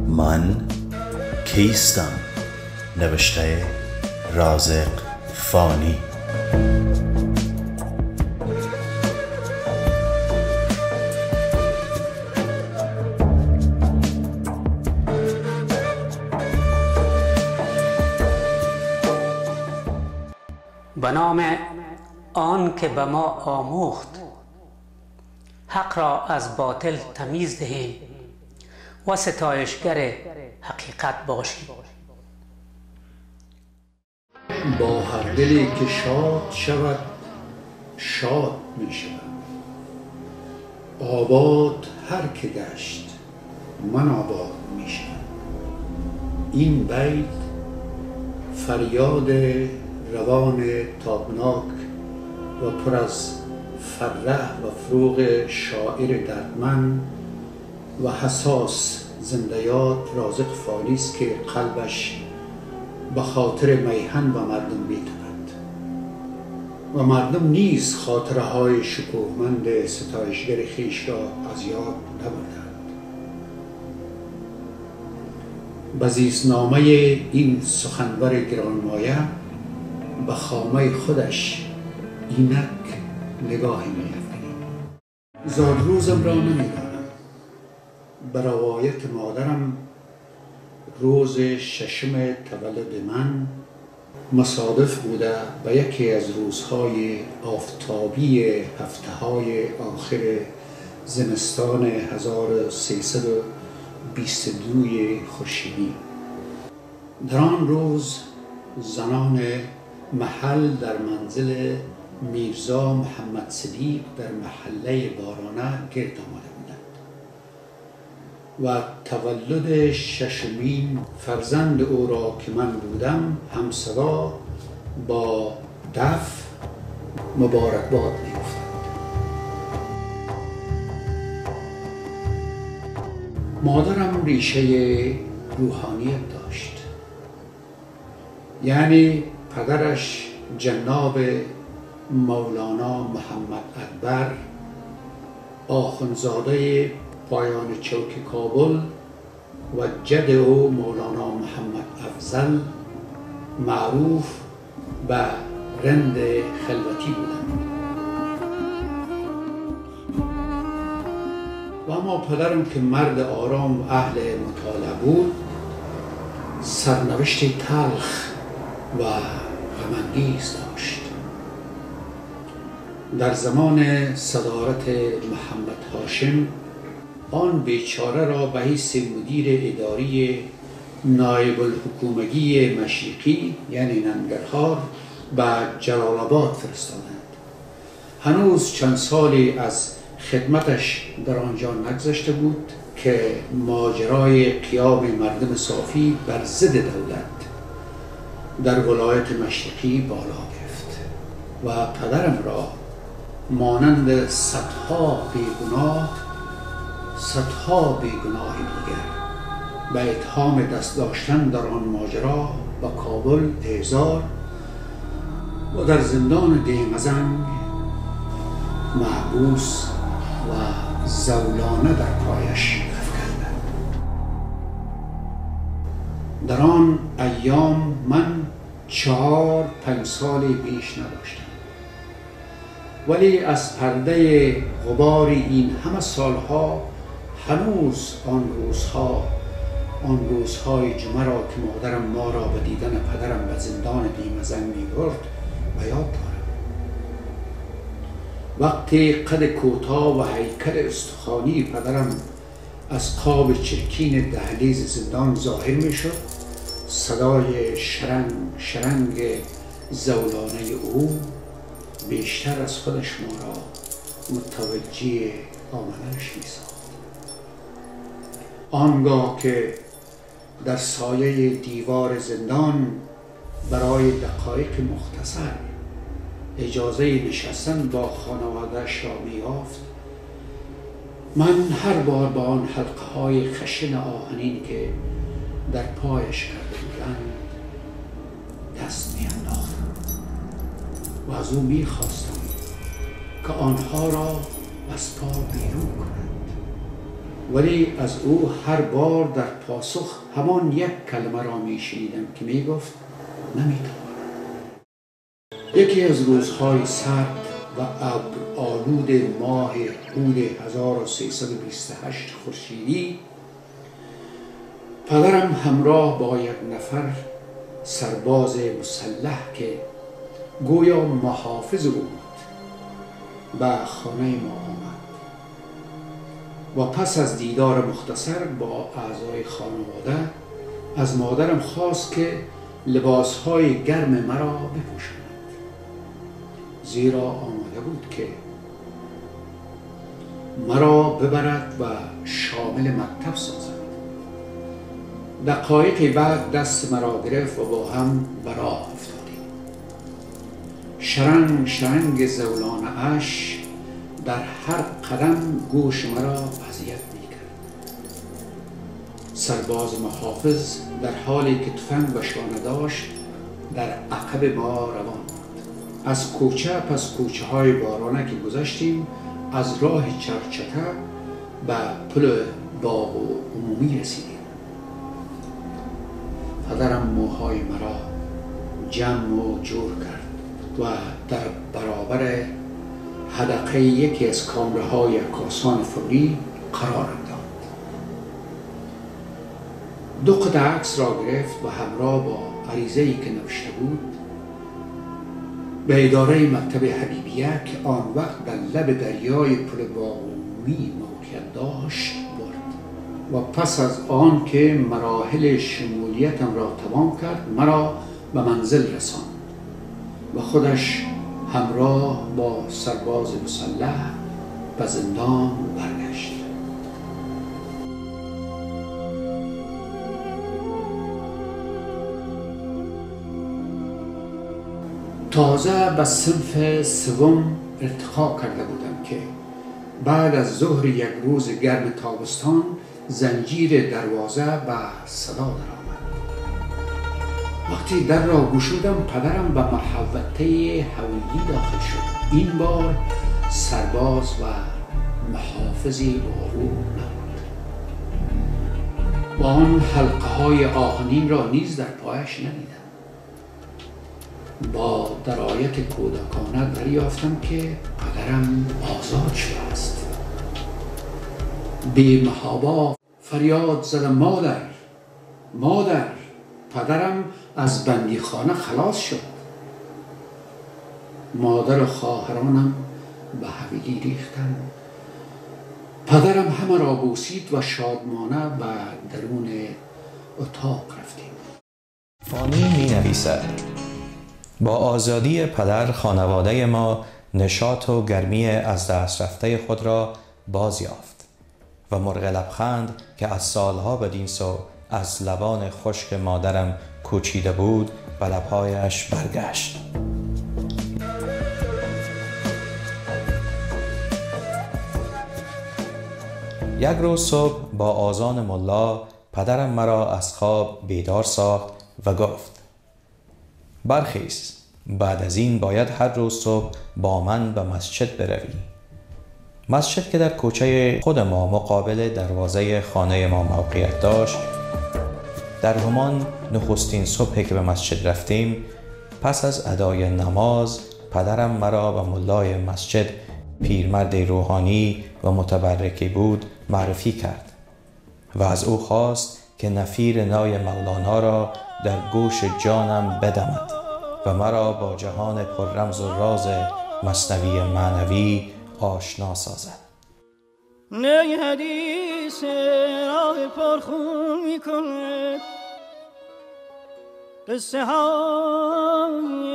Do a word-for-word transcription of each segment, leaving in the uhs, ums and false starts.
من کیستم؟ نوشته رازق فانی. به نام آن که به ما آموخت حق را از باطل تمیز دهیم و ستایشگر حقیقت باشیم. با هر دلی که شاد شود شاد می شود. آباد هر که گشت من آباد می شود. این بیت فریاد روان تابناک و پر از فرح و فروغ شاعر دردمند و حساس زندیات رازق فانی است که قلبش به خاطر میهن و مردم می‌تپد و مردم نیز خاطره های شکوهمند ستایشگر خویش را از یاد نبردند. به زیستنامه این سخنور گرانمایه به خامه خودش اینک نگاهی می‌افکنیم. زاد روزم را نمی‌دانم. به روایت مادرم روز ششم تولد من مصادف بوده به یکی از روزهای آفتابی هفته‌های آخر زمستان هزار و سیصد و بیست و دو خورشیدی. در آن روز زنان محل در منزل میرزا محمد صدیق در محله بارانه گرد آمده بودند و تولد ششمین فرزند او را که من بودم همصدا با دف مبارکباد می‌گفتند. مادرم ریشه روحانیت داشت، یعنی پدرش جناب مولانا محمد اکبر آخوندزاده پایان چوک کابل و جد او مولانا محمد افضل معروف به رند خلوتی بودند. و اما پدرم که مرد آرام و اهل مطالعه بود سرنوشت تلخ و غم‌انگیز داشت. در زمان صدارت محمد هاشم آن بیچاره را به حیث مدیر اداری نایب الحکومگی مشرقی یعنی ننگرهار به جلال آباد فرستادند. هنوز چند سالی از خدمتش در آنجا نگذشته بود که ماجرای قیام مردم صافی بر ضد دولت در ولایت مشرقی بالا گرفت و پدرم را مانند صدها بیگناه صدها بیگناهی دیگر به اتهام دست داشتن در آن ماجرا به کابل احضار و در زندان دیمزنگ محبوس و زولانه در پایش افکندند. در آن ایام من چهار پنج سالی بیش نداشتم، ولی از پرده غبار این همه سالها هنوز آن روزها آن روزهای جمعه را که مادرم ما را به دیدن پدرم به زندان دیمزنگ می‌برد به یاد دارم. وقتی قد کوتاه و هیکل استخوانی پدرم از قاب چرکین دهلیز زندان ظاهر می‌شد، صدای شرنگ شرنگ زولانه او بیشتر از خودش ما را متوجه آمدنش می‌ساخت. آنگاه که در سایه دیوار زندان برای دقایق مختصر اجازه نشستن با خانواده‌اش را می‌یافت، من هر بار با آن حلقه های خشن آهنین که در پایش کرده بودند دست می‌انداختم و از او می‌خواستم که آنها را از پا بیرون کند. ولی از او هر بار در پاسخ همان یک کلمه را می شنیدم که می گفت نمیتوانم. یکی از روزهای سرد و ابرآلود ماه هود هزار و سیصد و بیست و هشت خورشیدی، پدرم همراه با یک نفر سرباز مسلح که گویا محافظ او بود به خانه ما آمد و پس از دیدار مختصر با اعضای خانواده از مادرم خواست که لباسهای گرم مرا بپوشاند، زیرا آماده بود که مرا ببرد و شامل مکتب سازد. دقایقی بعد دست مرا گرفت و با هم به راه افتادیم. شرنگ شرنگ زولان اش در هر قدم گوش مرا اذیت می‌کرد. سرباز محافظ در حالی که تفنگ به شانه داشت در عقب ما روان بود. از کوچه پس کوچه های بارانه که گذشتیم از راه چرچکه به پل باغ و عمومی رسیدیم. پدرم موهای مرا جمع و جور کرد و در برابر حدقه یکی از کامره های عکاسان فوری قرارم داد. دو قطعه عکس را گرفت و همراه با عریضه‌ای که نوشته بود به اداره مکتب حبیبیه که آن وقت در لب دریای پل باغ عمومی موقعیت داشت برد و پس از آن که مراحل شمولیتم را تمام کرد مرا به منزل رساند و خودش همراه با سرباز مسلح به زندان برگشت. تازه به صنف سوم ارتقا کرده بودم که بعد از ظهر یک روز گرم تابستان زنجیر دروازه به صدا درآمد. وقتی در را گشودم پدرم به محوطه حویلی داخل شد. این بار سرباز و محافظی با او نبود. با آن حلقه های آهنین را نیز در پایش ندیدم. با درایت کودکانه دریافتم که پدرم آزاد شده است. بی محابا فریاد زدم مادر مادر پدرم از بندیخانه خلاص شد. مادر و خواهرانم به حویلی ریختند. پدرم همه را بوسید و شادمانه به درون اتاق رفتیم. فانی می نویسد: با آزادی پدر خانواده ما نشاط و گرمی از دست رفته خود را باز یافت و مرغ لبخند که از سالها بدین سو از لبان خشک مادرم کوچیده بود به لبهایش برگشت. یک روز صبح با آذان ملا پدرم مرا از خواب بیدار ساخت و گفت: برخیز، بعد از این باید هر روز صبح با من به مسجد بروی. مسجد که در کوچه خود ما مقابل دروازه خانه ما موقعیت داشت. در همان نخستین صبحی که به مسجد رفتیم، پس از ادای نماز پدرم مرا به ملای مسجد، پیرمرد روحانی و متبرکی بود، معرفی کرد و از او خواست که نفیر نای مولانا را در گوش جانم بدمد و مرا با جهان پر رمز و راز مثنوی معنوی آشنا سازد. نی حدیث راه پرخون می کند، قصه های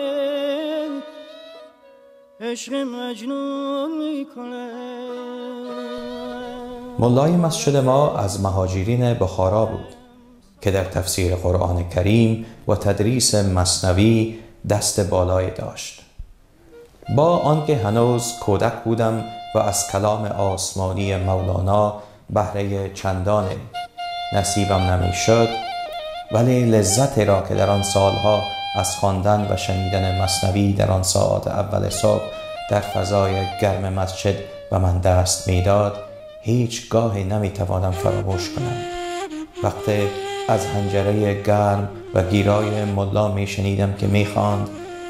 عشق مجنون می کند. ملای مسجد ما از مهاجرین بخارا بود که در تفسیر قرآن کریم و تدریس مثنوی دست بالایی داشت. با آنکه هنوز کودک بودم و از کلام آسمانی مولانا بهره چندان نصیبم نمی شد، ولی لذت را که در آن سالها از خواندن و شنیدن مثنوی در آن ساعات اول صبح در فضای گرم مسجد به من دست میداد هیچ گاهی نمیتوانم فراموش کنم. وقتی از حنجره گرم و گیرای ملا میشنیدم که میخواند: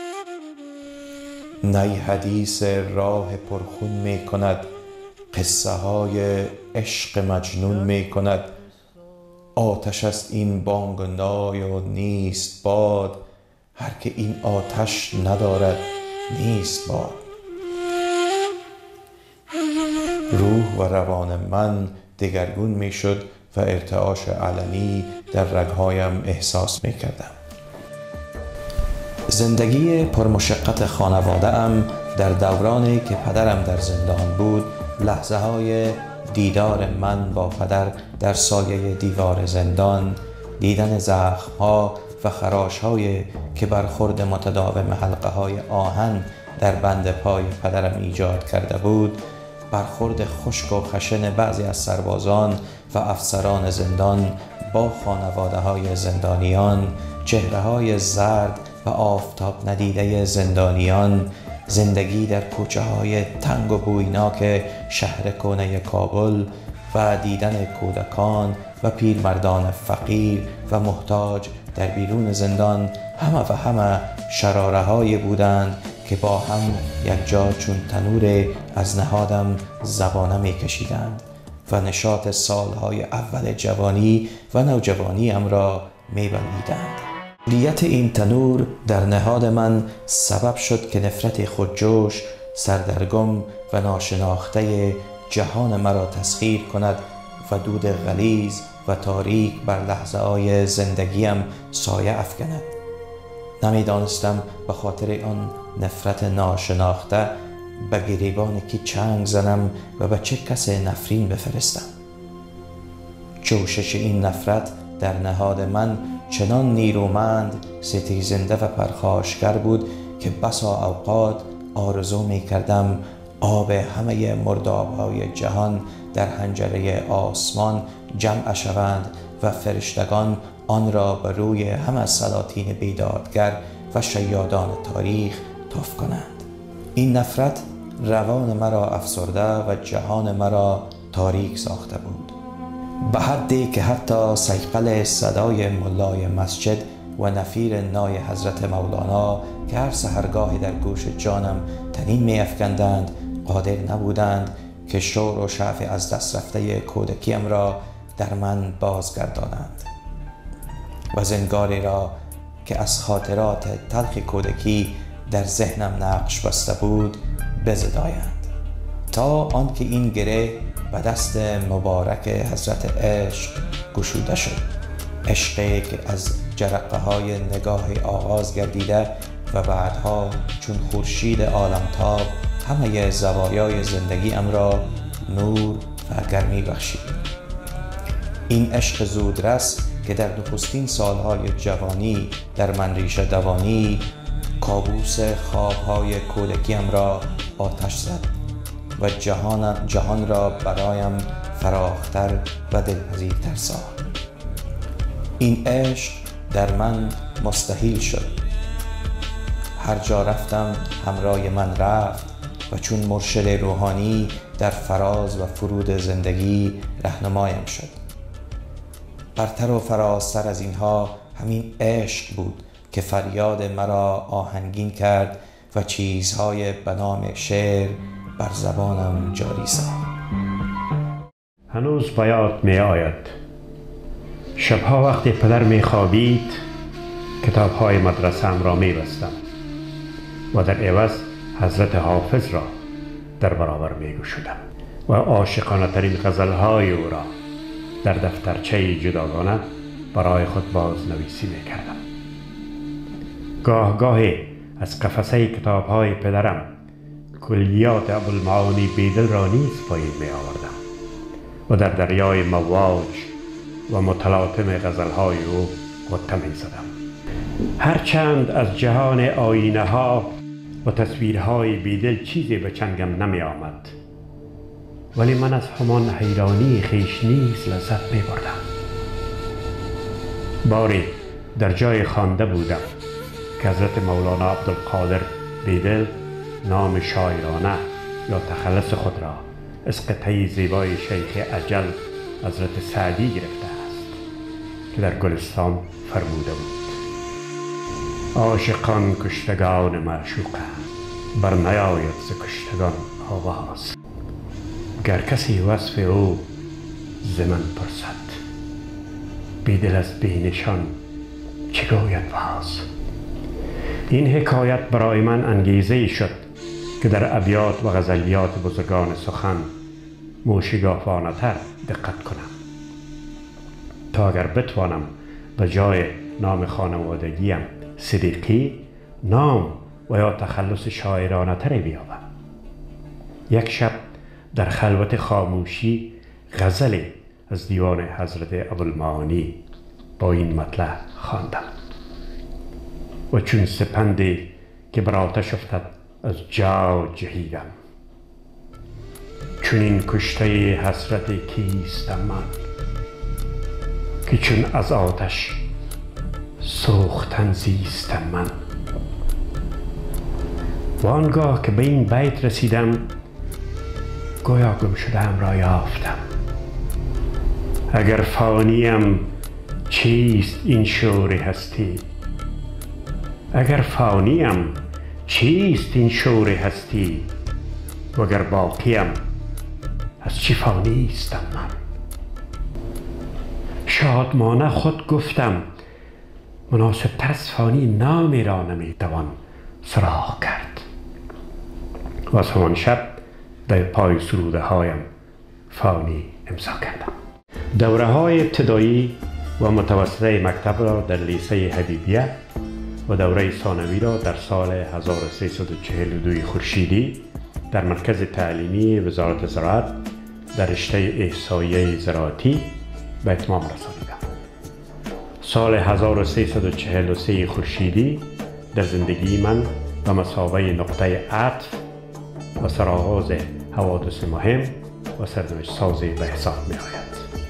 نی حدیث راه پرخون می کند، قصه های عشق مجنون می کند. آتش است این بانگ و نای و نیست باد، هر که این آتش ندارد نیست باد. روح و روان من دگرگون می شد و ارتعاش علنی در رگهایم احساس می کردم. زندگی پرمشقت خانواده ام در دورانی که پدرم در زندان بود، لحظه های دیدار من با پدر در سایه دیوار زندان، دیدن زخم ها و خراش های که برخورد متداوم حلقه های آهن در بند پای پدرم ایجاد کرده بود، برخورد خشک و خشن بعضی از سربازان و افسران زندان با خانواده های زندانیان، چهره های زرد و آفتاب ندیده زندانیان، زندگی در کوچه های تنگ و بویناک شهر کهنه کابل و دیدن کودکان و پیرمردان فقیر و محتاج در بیرون زندان، همه و همه شراره هایی بودند که با هم یک جا چون تنور از نهادم زبانه می کشیدند و نشاط سالهای اول جوانی و نوجوانی ام را می بلعیدند. دیت این تنور در نهاد من سبب شد که نفرت خودجوش، سردرگم و ناشناخته جهان مرا تسخیر کند و دود غلیظ و تاریک بر لحظه های زندگیم سایه افکند. نمی دانستم به خاطر آن نفرت ناشناخته به گریبان کی چنگ زنم و به چه کس نفرین بفرستم. جوشش این نفرت در نهاد من چنان نیرومند، ستیزنده و پرخاشگر بود که بسا اوقات آرزو می کردم آب همه مرداب‌های جهان در حنجره آسمان جمع شوند و فرشتگان آن را بر روی همه سلاطین بیدادگر و شیادان تاریخ تف کنند. این نفرت روان مرا افسرده و جهان مرا تاریک ساخته بود، به حدی که حتی صیقل صدای ملای مسجد و نفیر نای حضرت مولانا که هر سحرگاهی در گوش جانم طنین می افکندند قادر نبودند که شور و شعف از دست رفته کودکیم را در من بازگردانند و زنگاری را که از خاطرات تلخ کودکی در ذهنم نقش بسته بود بزدایند، تا آنکه این گره به دست مبارک حضرت عشق گشوده شد. عشقی که از جرقه های نگاه آغاز گردیده و بعدها چون خورشید عالمتاب همه زوایای زندگی ام را نور و گرمی بخشید. این عشق زودرس که در نخستین سالهای جوانی در من ریشه دوانی، کابوس خوابهای کودکیم را آتش زد و جهان, جهان را برایم فراختر و دلپذیرتر ساخت. این عشق در من مستحیل شد. هر جا رفتم همراه من رفت و چون مرشد روحانی در فراز و فرود زندگی رهنمایم شد. برتر و فرازتر از اینها همین عشق بود که فریاد مرا آهنگین کرد و چیزهای به نام شعر بر زبانم جاری ساخت. هنوز به یاد می آید شبها وقتی پدر می خوابید کتابهای مدرسه‌ام را می بستم و در عوض حضرت حافظ را در برابر می گشودم و عاشقانه ترین غزلهای او را در دفترچه جداگانه برای خود باز نویسی می کردم. گاه گاهی از قفسه کتابهای پدرم کلیات ابوالمعانی بیدل را نیز پایین می آوردم و در دریای مواج و متلاطم غزلهای او غوطه می زدم. هرچند از جهان آینه ها و تصویرهای بیدل چیزی به چنگم نمی آمد، ولی من از همان حیرانی خیش نیز لذت می بردم. باری در جای خوانده بودم که حضرت مولانا عبدالقادر بیدل نام شاعرانه یا تخلص خود را از قطعه زیبای شیخ اجل حضرت سعدی گرفته است که در گلستان فرموده بود: عاشقان کشتگان معشوقند، بر نیاید ز کشتگان آواز. گر کسی وصف او ز من پرسد، بیدل از بینشان چه گوید باز. این حکایت برای من انگیزه شد که در ابیات و غزلیات بزرگان سخن موشگافانه تر دقت کنم تا اگر بتوانم به جای نام خانوادگیم صدیقی نام و یا تخلص شاعرانه تر بیابم. یک شب در خلوت خاموشی غزلی از دیوان حضرت ابوالمعانی با این مطلع خواندم: و چون سپندی که بر آتش افتد از جا جهیدم، چون این کشته حسرت کیستم من، که چون از آتش سوختن زیستم من. و آنگاه که به این بیت رسیدم، گویا گم شده‌ام را یافتم. اگر فانیم چیست این شور هستی، اگر فانیم چیست این شور هستی، وگر باقیم از چی فانیستم من. شادمانه خود گفتم مناسب تر از فانی نامی را نمیتوان سراغ کرد. و از همان شب در پای سروده هایم فانی امضا کردم. دوره های ابتدایی و متوسطه مکتب را در لیسه حبیبیه و دوره ثانوی را در سال هزار و سیصد و چهل و دو خورشیدی در مرکز تعلیمی وزارت زراعت در رشته احصایه زراعتی به اتمام رسانیدم. سال هزار و سیصد و چهل و سه خورشیدی در زندگی من به مثابه نقطه عطف و سرآغاز حوادث مهم و سرنوشت سازی به حساب می آید.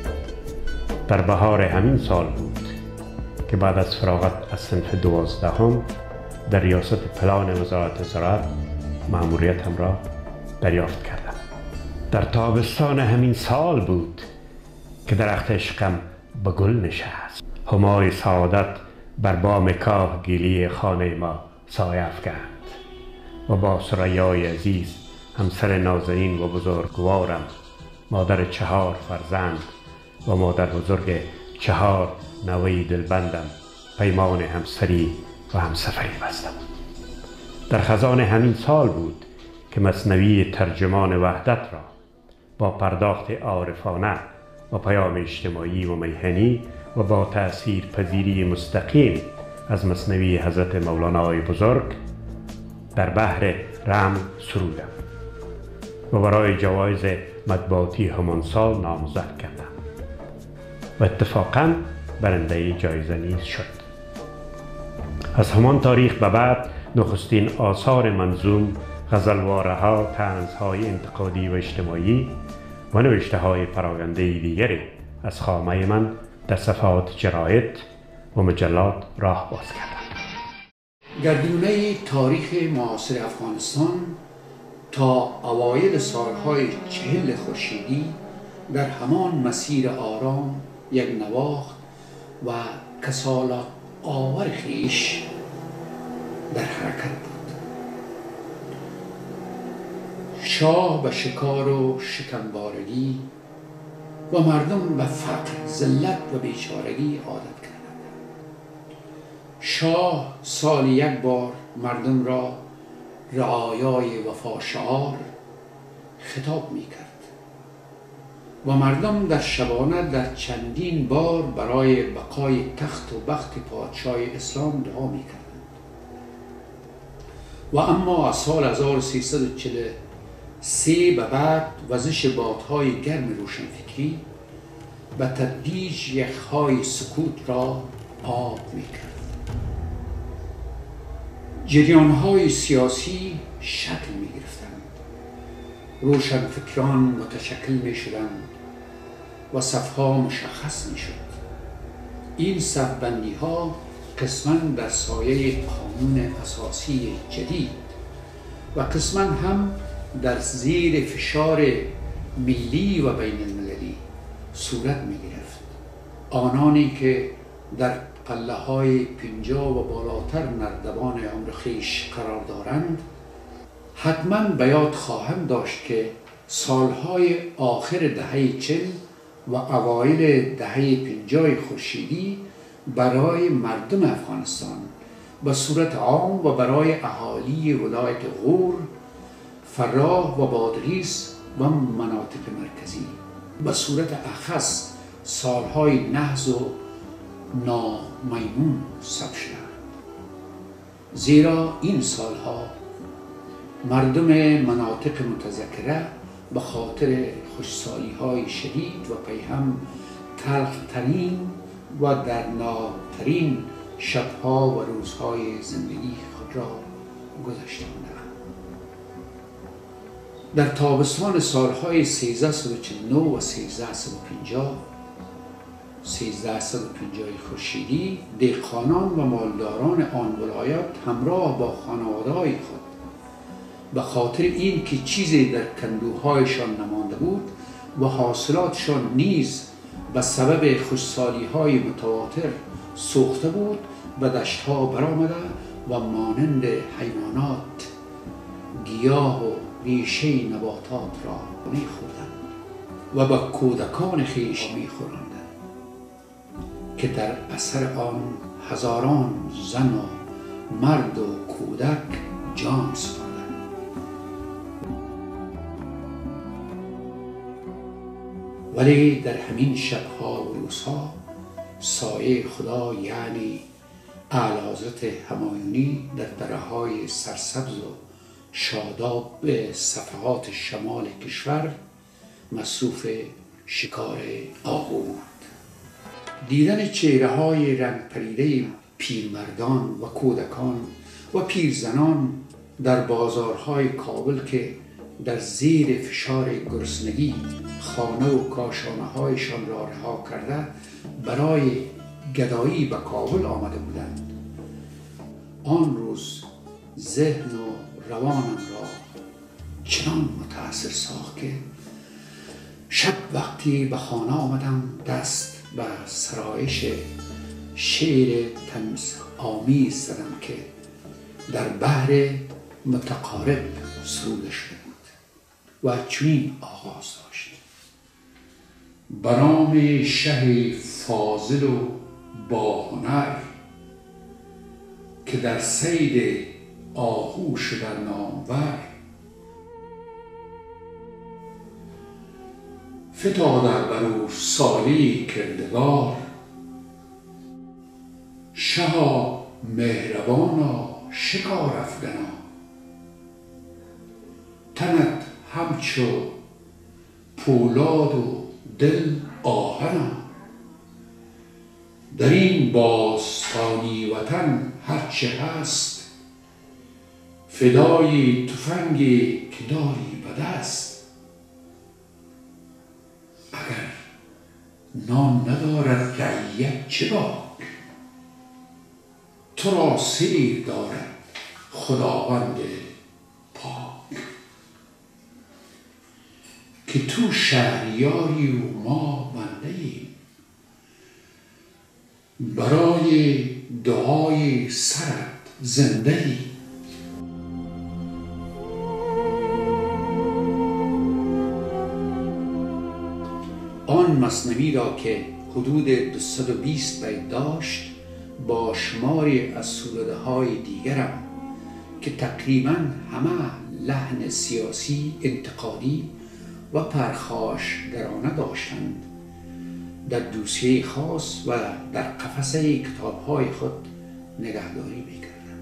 در بهار همین سال بود که بعد از فراغت از صنف دوازدهم در ریاست پلان وزارت زراعت مأموریتم را دریافت کردم. در تابستان همین سال بود که درخت عشقم به گل نشست. همای سعادت بر بام کاه گیلی خانه ما سایه افکند و با ثریای عزیز همسر نازنین و بزرگوارم، مادر چهار فرزند و مادر بزرگ چهار نوه دلبندم، پیمان همسری و همسفری بستم. در خزان همین سال بود که مثنوی ترجمان وحدت را با پرداخت عارفانه و پیام اجتماعی و میهنی و با تأثیر پذیری مستقیم از مثنوی حضرت مولانای بزرگ در بحر رم سرودم و برای جوایز مطبوعاتی همان سال نامزد کردم و اتفاقاً برنده جایزه نیز شد. از همان تاریخ به بعد نخستین آثار منظوم، غزلواره ها، طنزهای انتقادی و اجتماعی و نوشته های پراگنده دیگری از خامه من در صفحات جراید و مجلات راه باز کردند. گردونه تاریخ معاصر افغانستان تا اوایل سالهای چهل خورشیدی در همان مسیر آرام یک نواخت و کسالت آور خویش در حرکت بود. شاه به شکار و شکمبارگی و مردم به فقر، ذلت و بیچارگی عادت کردند. شاه سال یک بار مردم را رعایای وفا شعار خطاب می کرد و مردم در شبانه در چندین بار برای بقای تخت و بخت پادشاه اسلام دعا می کردند. و اما از سال هزار و سیصد و چهل و سه به بعد وزش بادهای گرم روشنفکری به تدریج یخهای سکوت را آب می کرد. جریانهای سیاسی شکل می گرفتند، روشنفکران متشکل می شدند و صفها مشخص می شد. این صفبندی ها قسماً در سایه قانون اساسی جدید و قسماً هم در زیر فشار ملی و بین المللی صورت می گرفت. آنانی که در قله های پنجاه و بالاتر نردبان عمر خویش قرار دارند حتما به یاد خواهم داشت که سالهای آخر دهه چل و اوایل دهه پنجاه خورشیدی برای مردم افغانستان به صورت عام و برای اهالی ولایت غور، فراه و بادغیس و مناطق مرکزی به صورت اخص سالهای نحس و نامیمون ثبت شدند. زیرا این سالها مردم مناطق متذکره به خاطر خوشسالی های شدید و پیهم تلخترین و دردناکترین شبها و روزهای زندگی خود را گذشتاندند. در تابستان سالهای سیزده و چهل و نه و سیزده و پنجاه سیزده و پنجاه خورشیدی دهقانان و مالداران آن ولایت همراه با خانواده‌های خود به خاطر این که چیزی در کندوهایشان نمانده بود و حاصلاتشان نیز به سبب خوشسالی‌های متواتر سوخته بود به دشت‌ها برآمده و مانند حیوانات گیاه و ریشه نباتات را می‌خوردند و به کودکان خویش می‌خوراندند که در اثر آن هزاران زن و مرد و کودک جان سپردند. ولی در همین شبها و روزها سایه خدا یعنی اعلیحضرت همایونی در دره‌های سرسبز و شاداب به صفحات شمال کشور مصروف شکار آهو بود. دیدن چهره‌های رنگ پریده پیرمردان و کودکان و پیرزنان در بازارهای کابل که در زیر فشار گرسنگی خانه و کاشانه‌هایشان را رها کرده برای گدایی به کابل آمده بودند، آن روز ذهن و روانم را چنان متأثر ساخت که شب وقتی به خانه آمدم دست به سرایش شعر طنز آمیز زدم که در بحر متقارب سروده شده بود و چنین آغاز داشت: برام شه فاضل و باهنر که در صید آهو شده نامور، فتاد بر او سالی کردگار، شها مهربانا شکار افگنا، تنت همچو پولاد و دل آهنا، در این باستانی وطن هرچه هست، فدای تفنگی که داری به دست، اگر نام ندارد رعیت چه باک، تو را سیر دارد خداوند پاک، که تو شهریاری و ما بنده ایم، برای دعای سرت زنده ایم. آن مثنوی را که حدود دویست و بیست بیت داشت با شماری از سروده های دیگرم که تقریبا همه لحن سیاسی، انتقادی و پرخاشگرانه داشتند در دوسیه خاص و در قفسه کتاب‌های خود نگهداری می‌کردم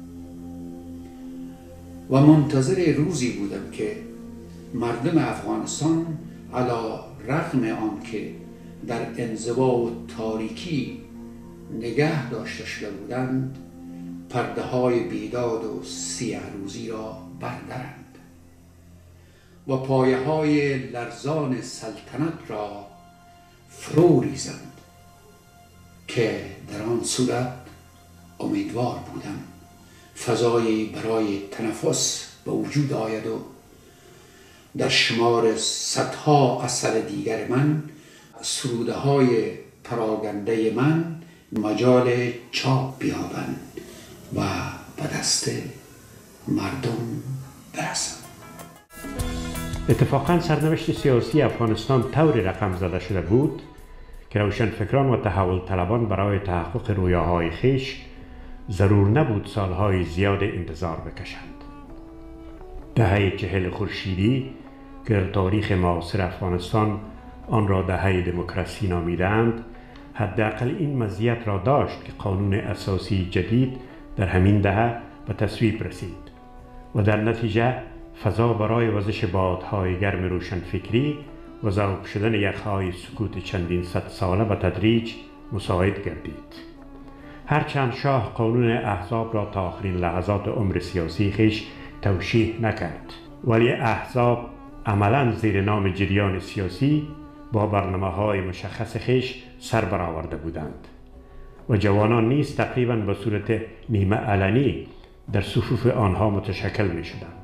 و منتظر روزی بودم که مردم افغانستان علی رغم آن که در انزوا و تاریکی نگه داشته شده بودند پرده های بیداد و سیه روزی را بردارند و پایه های لرزان سلطنت را فرو ریزند، که در آن صورت امیدوار بودم فضایی برای تنفس به وجود آید و در شمار صدها اثر دیگر من سروده های پراگنده من مجال چاپ بیابند و به دست مردم برسند. اتفاقاً سرنوشت سیاسی افغانستان طوری رقم زده شده بود که روشنفکران و تحول طلبان برای تحقق رویاهای خویش ضرور نبود سالهای زیاد انتظار بکشند. دهه چهل خورشیدی که در تاریخ معاصر افغانستان آن را دهه دموکراسی نامیدند، حداقل این مزیت را داشت که قانون اساسی جدید در همین دهه به تصویب رسید و در نتیجه فضا برای وزش بادهای گرم روشنفکری و ذوب شدن یخهای سکوت چندین صد ساله به تدریج مساعد گردید. هرچند شاه قانون احزاب را تا آخرین لحظات عمر سیاسی خیش توشیح نکرد، ولی احزاب عملاً زیر نام جریان سیاسی با برنامه‌های مشخص خیش سر برآورده بودند و جوانان نیز تقریباً به صورت نیمه علنی در صفوف آنها متشکل می شدند.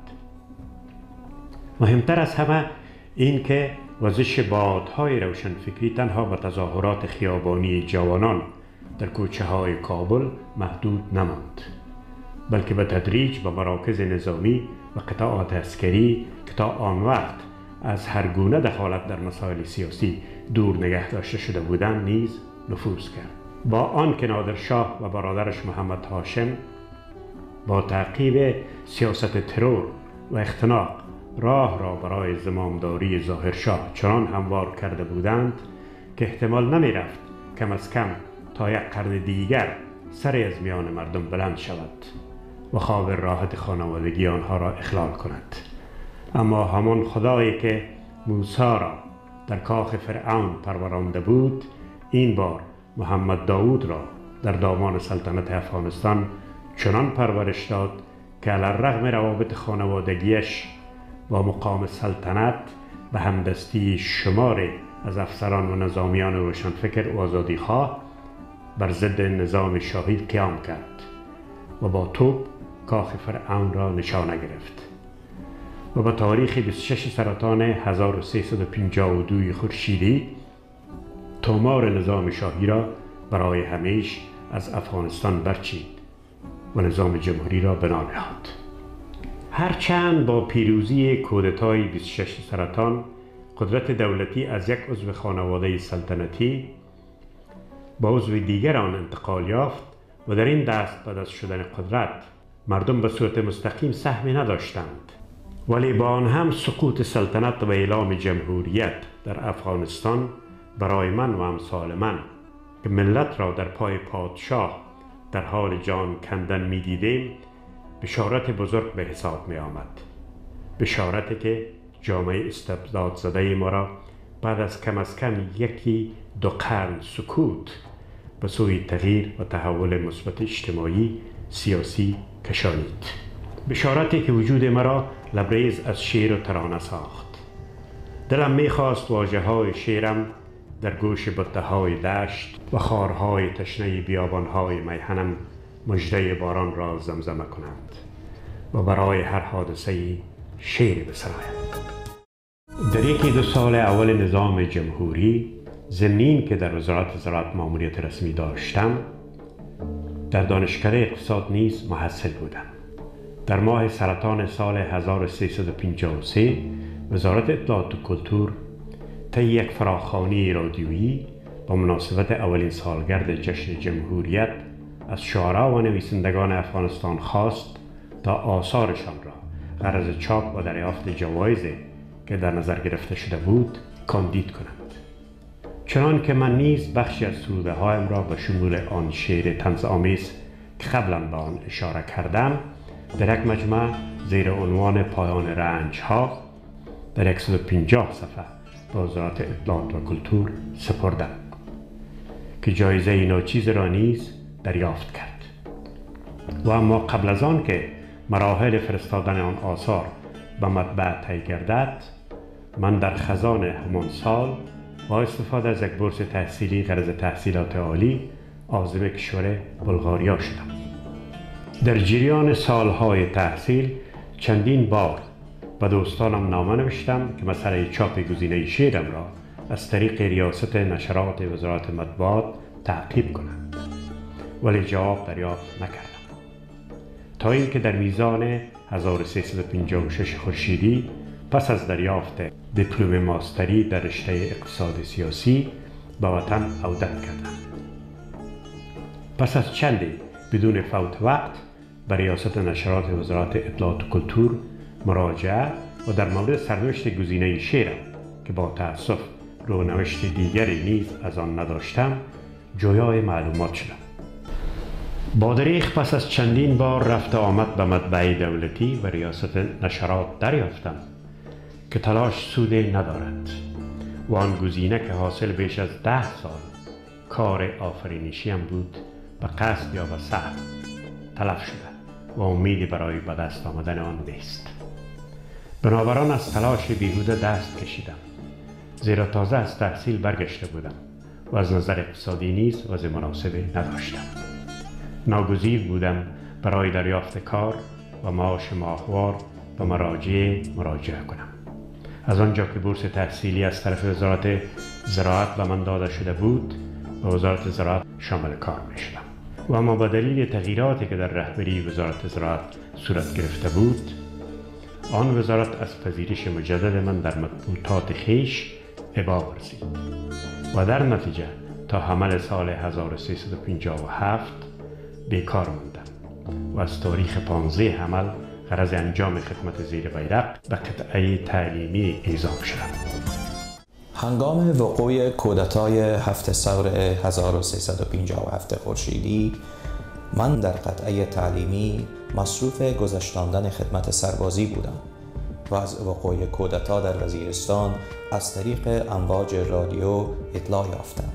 مهمتر از همه این که وزش بادهای روشنفکری تنها به تظاهرات خیابانی جوانان در کوچه های کابل محدود نماند، بلکه به تدریج به مراکز نظامی و قطاعات عسکری که تا آن وقت از هر گونه دخالت در مسائل سیاسی دور نگه داشته شده بودند نیز نفوذ کرد. با آن که نادرشاه و برادرش محمد هاشم با تعقیب سیاست ترور و اختناق راه را برای زمامداری ظاهرشاه چنان هموار کرده بودند که احتمال نمی رفت کم از کم تا یک قرن دیگر سری از میان مردم بلند شود و خواب راحت خانوادگی آنها را اخلال کند. اما همان خدایی که موسی را در کاخ فرعون پرورانده بود، این بار محمد داود را در دامان سلطنت افغانستان چنان پرورش داد که علی‌الرغم روابط خانوادگیش با مقام سلطنت به همدستی شماری از افسران و نظامیان روشنفکر و آزادیخواه بر ضد نظام شاهی قیام کرد و با توپ کاخ فرعون را نشانه گرفت و به تاریخ بیست و شش سرطان هزار و سیصد و پنجاه و دو خورشیدی تومار نظام شاهی را برای همیشه از افغانستان برچید و نظام جمهوری را بنا نهاد. هرچند با پیروزی کودتای بیست و شش سرطان قدرت دولتی از یک عضو خانواده سلطنتی با عضو دیگر آن انتقال یافت و در این دست به دست شدن قدرت مردم به صورت مستقیم سهمی نداشتند، ولی با آن هم سقوط سلطنت و اعلام جمهوریت در افغانستان برای من و امثال من که ملت را در پای پادشاه در حال جان کندن می دیدیم بشارت بزرگ به حساب می آمد. بشارتی که جامعه استبداد زده ما را بعد از کم از کم یکی دو قرن سکوت به سوی تغییر و تحول مثبت اجتماعی سیاسی کشانید. بشارتی که وجود مرا لبریز از شعر و ترانه ساخت. دلم می‌خواست واژه‌های شعرم در گوش بته‌های دشت و خارهای تشنه بیابان‌های میهنم مژده باران را زمزمه کنند و برای هر حادثه‌ای شعر بسرایم. در یکی دو سال اول نظام جمهوری، ضمن که در وزارت زراعت ماموریت رسمی داشتم، در دانشکده اقتصاد نیز محصل بودم. در ماه سرطان سال هزار و سیصد و پنجاه و سه وزارت اطلاعات و کلتور طی یک فراخوانی رادیویی با مناسبت اولین سالگرد جشن جمهوریت از شعرا و نویسندگان افغانستان خواست تا آثارشان را غرض چاپ و دریافت جوایزی که در نظر گرفته شده بود کاندید کنند. چنان که من نیز بخشی از سروده هایم را به شمول آن شعر طنزآمیز که قبلا به آن اشاره کردم در یک مجموعه زیر عنوان پایان رنج ها در صد و پنجاه صفحه به وزارت اطلاعات و کلتور سپردم که جایزه ناچیز را نیز دریافت کرد. و اما قبل از آن که مراحل فرستادن آن آثار به مطبع طی گردد، من در خزان همان سال با استفاده از یک بورس تحصیلی غرض تحصیلات عالی عازم کشور بلغاریا شدم. در جریان سالهای تحصیل چندین بار به دوستانم نامه نوشتم که مسئله چاپ گزینه شعرم را از طریق ریاست نشرات وزارت مطبوعات تعقیب کنند، ولی جواب دریافت نکردم تا اینکه در میزان هزار و سیصد و پنجاه و شش خورشیدی پس از دریافت دیپلم ماستری در رشته اقتصاد سیاسی به وطن عودت کردم. پس از چندی بدون فوت وقت به ریاست نشرات وزارت اطلاعات و کلتور مراجعه و در مورد سرنوشت گزینه شعرم که با تأسف رونوشت دیگری نیز از آن نداشتم جویای معلومات شدم. با دریغ پس از چندین بار رفت آمد به مطبعه دولتی و ریاست نشرات دریافتم که تلاش سودی ندارد و آن گزینه که حاصل بیش از ده سال کار آفرینشیم بود به قصد یا به سهو تلف شده و امیدی برای به دست آمدن آن نیست. بنابراین از تلاش بیهوده دست کشیدم، زیرا تازه از تحصیل برگشته بودم و از نظر اقتصادی نیز وضع مناسبی نداشتم. ناگزیر بودم برای دریافت کار و معاش ماهوار به مراجع مراجعه کنم. از آنجا که بورس تحصیلی از طرف وزارت زراعت به من داده شده بود، به وزارت زراعت شامل کار می شدم. و اما به دلیل تغییراتی که در رهبری وزارت زراعت صورت گرفته بود، آن وزارت از پذیرش مجدد من در مطبوعات خویش ابا ورزید و در نتیجه تا حمل سال هزار و سیصد و پنجاه و هفت بیکار ماندم و از تاریخ پانزده حمل غرض انجام خدمت زیر بیرق به قطعه تعلیمی اعزام شدم. هنگام وقوع کودتای هفت ثور هزار و سیصد و پنجاه و هفت خورشیدی، من در قطعه تعلیمی مصروف گذشتاندن خدمت سربازی بودم و از وقوع کودتا در وزیرستان از طریق امواج رادیو اطلاع یافتم.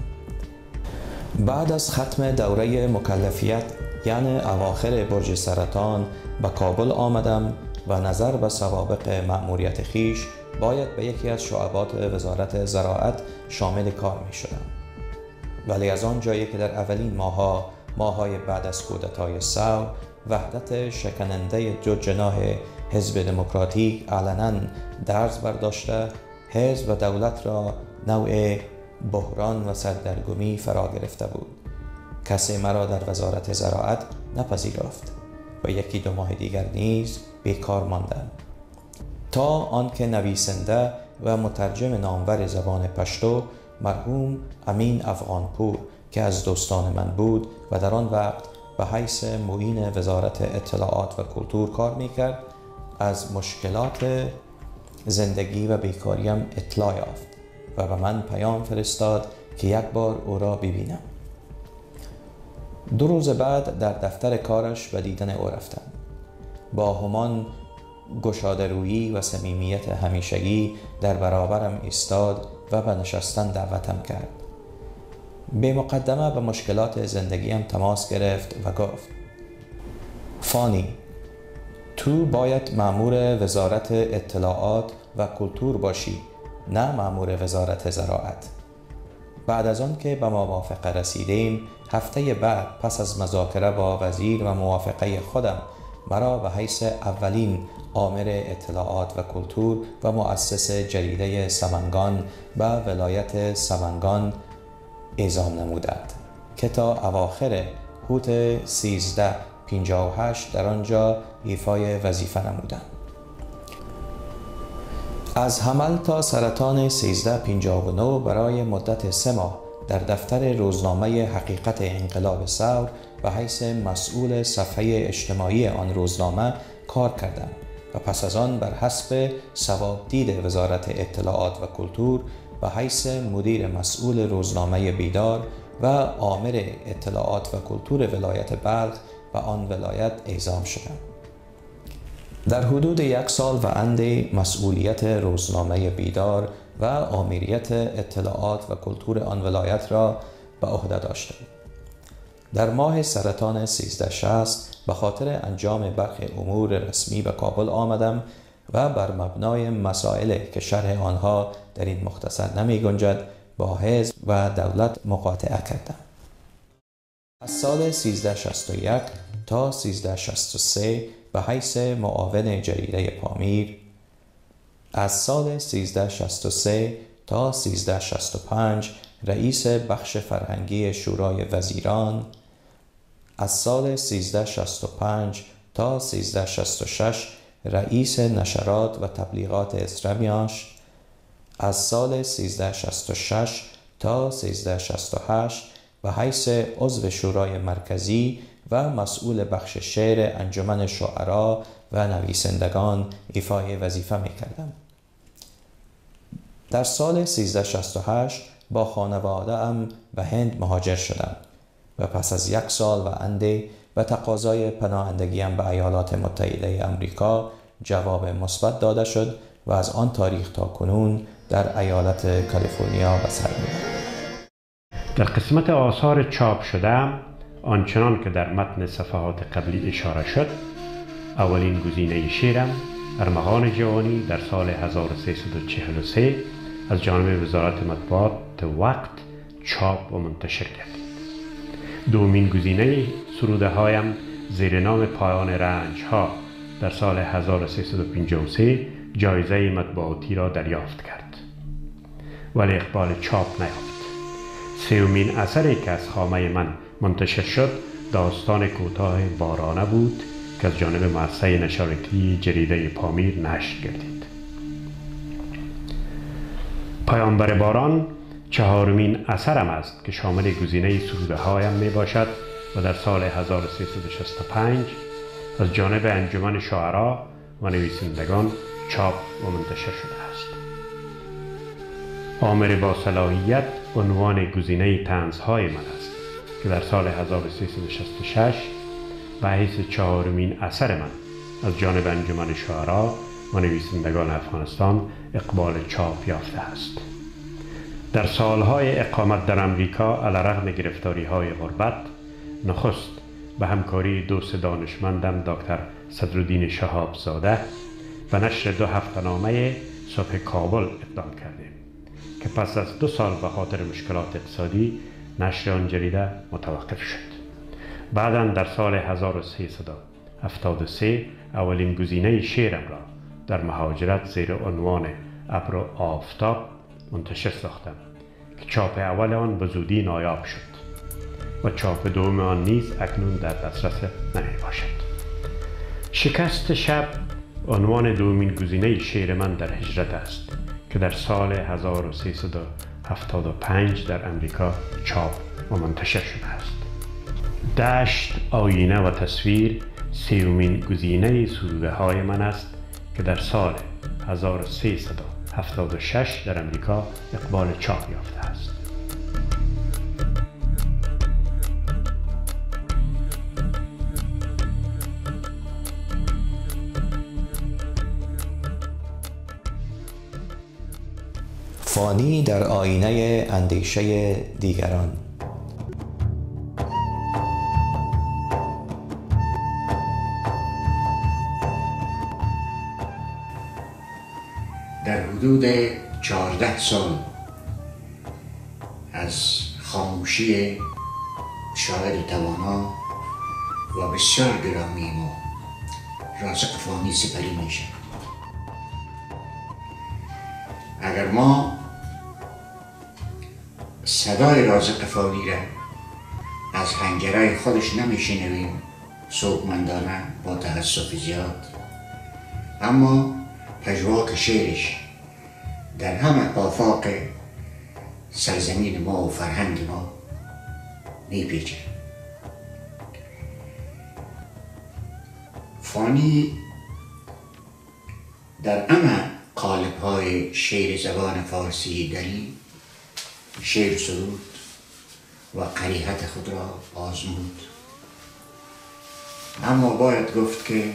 بعد از ختم دوره مکلفیت، یعنی اواخر برج سرطان، به کابل آمدم و نظر به سوابق مأموریت خیش باید به یکی از شعبات وزارت زراعت شامل کار می شدم. ولی از آن جایی که در اولین ماها ماهای بعد از کودتای ثور وحدت شکننده دو جناح حزب دموکراتیک علنا درز برداشته، حزب و دولت را نوع بحران و سردرگمی فرا گرفته بود، کسی مرا در وزارت زراعت نپذیرفت و یکی دو ماه دیگر نیز بیکار ماندم، تا آنکه نویسنده و مترجم نامور زبان پشتو مرحوم امین افغانپور که از دوستان من بود و در آن وقت به حیث معین وزارت اطلاعات و کلتور کار میکرد، از مشکلات زندگی و بیکاریم اطلاع یافت و به من پیام فرستاد که یک بار او را ببینم. دو روز بعد در دفتر کارش به دیدن او رفتم. با همان گشاده‌رویی و صمیمیت همیشگی در برابرم ایستاد و به نشستن دعوتم کرد. به مقدمه به مشکلات زندگیم تماس گرفت و گفت: فانی، تو باید مأمور وزارت اطلاعات و کلتور باشی، نه مأمور وزارت زراعت. بعد از آن که به موافقه رسیدیم، هفته بعد پس از مذاکره با وزیر و موافقه خودم مرا به حیث اولین آمر اطلاعات و کلتور و مؤسس جریده سمنگان به ولایت سمنگان اعزام نمودند که تا اواخر هوت سیزده پنجاه و هشت در آنجا ایفای وظیفه نمودم. از حمل تا سرطان سیزده پنجاه و نه برای مدت سه ماه در دفتر روزنامه حقیقت انقلاب ثور به حیث مسئول صفحه اجتماعی آن روزنامه کار کردم و پس از آن بر حسب صوابدید وزارت اطلاعات و کلتور به حیث مدیر مسئول روزنامه بیدار و آمر اطلاعات و کلتور ولایت بلخ و آن ولایت اعزام شدم. در حدود یک سال و اندی مسئولیت روزنامه بیدار و آمریت اطلاعات و کلتور آن ولایت را به عهده داشتم. در ماه سرطان سیزده شصت به خاطر انجام برخی امور رسمی به کابل آمدم و بر مبنای مسائل که شرح آنها در این مختصر نمی گنجد با حزب و دولت مقاطعه کردم. از سال سیزده شصت و یک تا سیزده شصت و سه به حیث معاون جریده پامیر از سال سیزده شصت و سه تا سیزده شصت و پنج رئیس بخش فرهنگی شورای وزیران، از سال سیزده شصت و پنج تا سیزده شصت و شش رئیس نشرات و تبلیغات اسرمیاش، از سال سیزده شصت و شش تا سیزده شصت و هشت به حیث عضو شورای مرکزی و مسئول بخش شعر انجمن شعرا و نویسندگان ایفای وظیفه می کردم. در سال سیزده شصت و هشت با خانواده ام به هند مهاجر شدم و پس از یک سال و انده به تقاضای پناهندگیم به ایالات متحده امریکا جواب مثبت داده شد و از آن تاریخ تا کنون در ایالت کالیفرنیا به سر می‌برم. در قسمت آثار چاپ شدم، آنچنان که در متن صفحات قبلی اشاره شد، اولین گزینه شعرم ارمغان جوانی در سال هزار و سیصد و چهل و سه از جانب وزارت مطبوعات وقت چاپ و منتشر گردید. دومین گزینه سروده هایم زیر نام پایان رنج ها در سال هزار و سیصد و پنجاه و سه جایزه مطبوعاتی را دریافت کرد، ولی اقبال چاپ نیافت. سومین اثری که از خامه من منتشر شد داستان کوتاه بارانه بود که از جانب مؤسسه نشریاتی جریده پامیر نشر گردید. پیامبر باران چهارمین اثرم است که شامل گزینه سروده هایم می باشد و در سال هزار و سیصد و شصت و پنج از جانب انجمن شعرا و نویسندگان چاپ و منتشر شده است. آمر با صلاحیت عنوان گزینه طنزهای من است که در سال هزار و سیصد و شصت و شش به حیث چهارمین اثر من از جانب انجمن شعرا و نویسندگان افغانستان اقبال چاپ یافته است. در سالهای اقامت در امریکا علیرغم گرفتاری‌های غربت، نخست به همکاری دوست دانشمندم دکتر صدرالدین شهاب زاده و نشر دو هفته‌نامه صبح کابل اقدام کردیم که پس از دو سال به خاطر مشکلات اقتصادی نشر آن جریده متوقف شد. بعداً در سال هزار و سیصد و هفتاد و سه اولین گزینه شعرم را در مهاجرت زیر عنوان ابر و آفتاب منتشر ساختم که چاپ اول آن به زودی نایاب شد و چاپ دوم آن نیز اکنون در دسترس نمی باشد. شکست شب عنوان دومین گزینه شعر من در هجرت است که در سال هزار و سیصد و هفتاد و پنج در امریکا چاپ و منتشر شده است. دشت، آینه و تصویر سومین گزینه سروده های من است که در سال هزار و سیصد و هفتاد و شش در امریکا اقبال چاپ یافته است. فانی در آینه اندیشه دیگران. در حدود چهارده سال از خاموشی شاعر توانا و بسیار گرامی ما رازق فانی سپری میشه. اگر ما صدای رازق فانی را از حنجره خودش نمیشنویم سوگمندانه با تأسف زیاد، اما پژواک شعرش در همه آفاق سرزمین ما و فرهنگ ما میپیچه. فانی در همه قالب های شعر زبان فارسی دلی شعر سرود و قریحت خود را آزمود، اما باید گفت که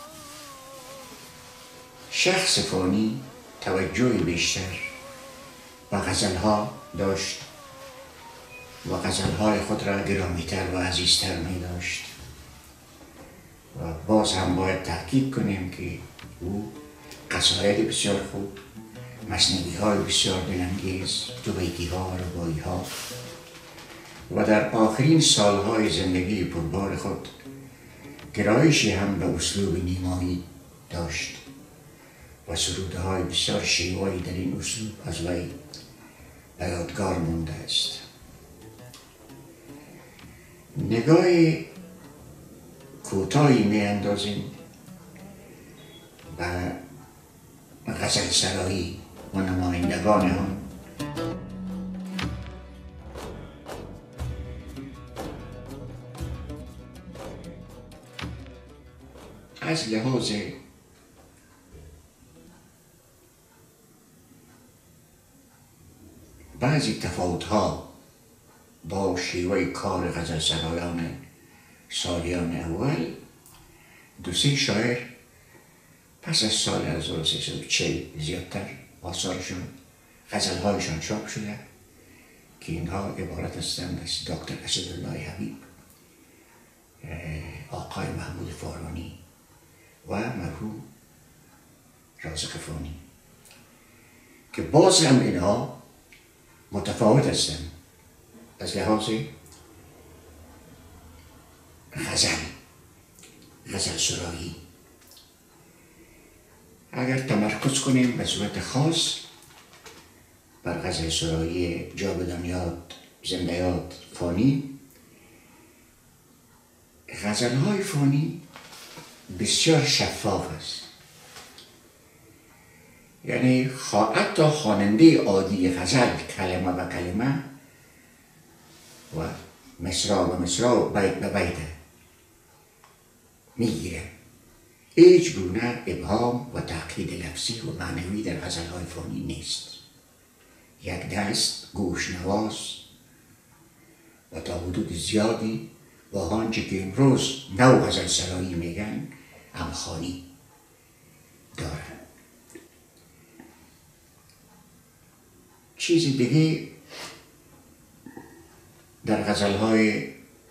شخص فانی توجه بیشتر و غزلها داشت و غزلهای خود را گرامیتر و عزیزتر می داشت و باز هم باید تحقیق کنیم که او قصاید بسیار خوب، مثنوی های بسیار دلانگیز، دوبیتی ها و رباعی ها و در آخرین سالهای زندگی پربار خود گرایشی هم به اسلوب نیمایی داشت و سروده های بسیار شیوایی در این اسلوب از وی به یادگار مونده است. نگاه کوتاهی می اندازیم و غزل سرایی و نمایندگان آن. از لحاظ بعضی تفاوت‌ها با شیوه کار غزل سرایان سالیان اول، دو سه شاعر پس از سال هزار و سیصد و چهل زیادتر آثارشون غزل‌هایشان چاپ شده که اینها عبارت هستند از دکتر اسدالله حبیب، آقای محمود فارانی و مرحوم رازق فانی که باز هم اینها متفاوت هستند از لحاظ غزل، غزل سرایی. اگر تمرکز کنیم به صورت خاص بر غزل سرایی جاودانیات، زنده‌یات فانی، غزل‌های فانی بسیار شفاف است. یعنی حتی خواننده عادی غزل کلمه به کلمه و مصرع و مصرع و بیت به بیت میگیره. هیچ گونه ابهام و تأکید لفظی و معنوی در غزل‌های فانی نیست. یک دست گوشنواز و تا حدود زیادی با آنچه که امروز نو غزل سرایی میگن همخوانی دارن. چیزی دیگه در غزل‌های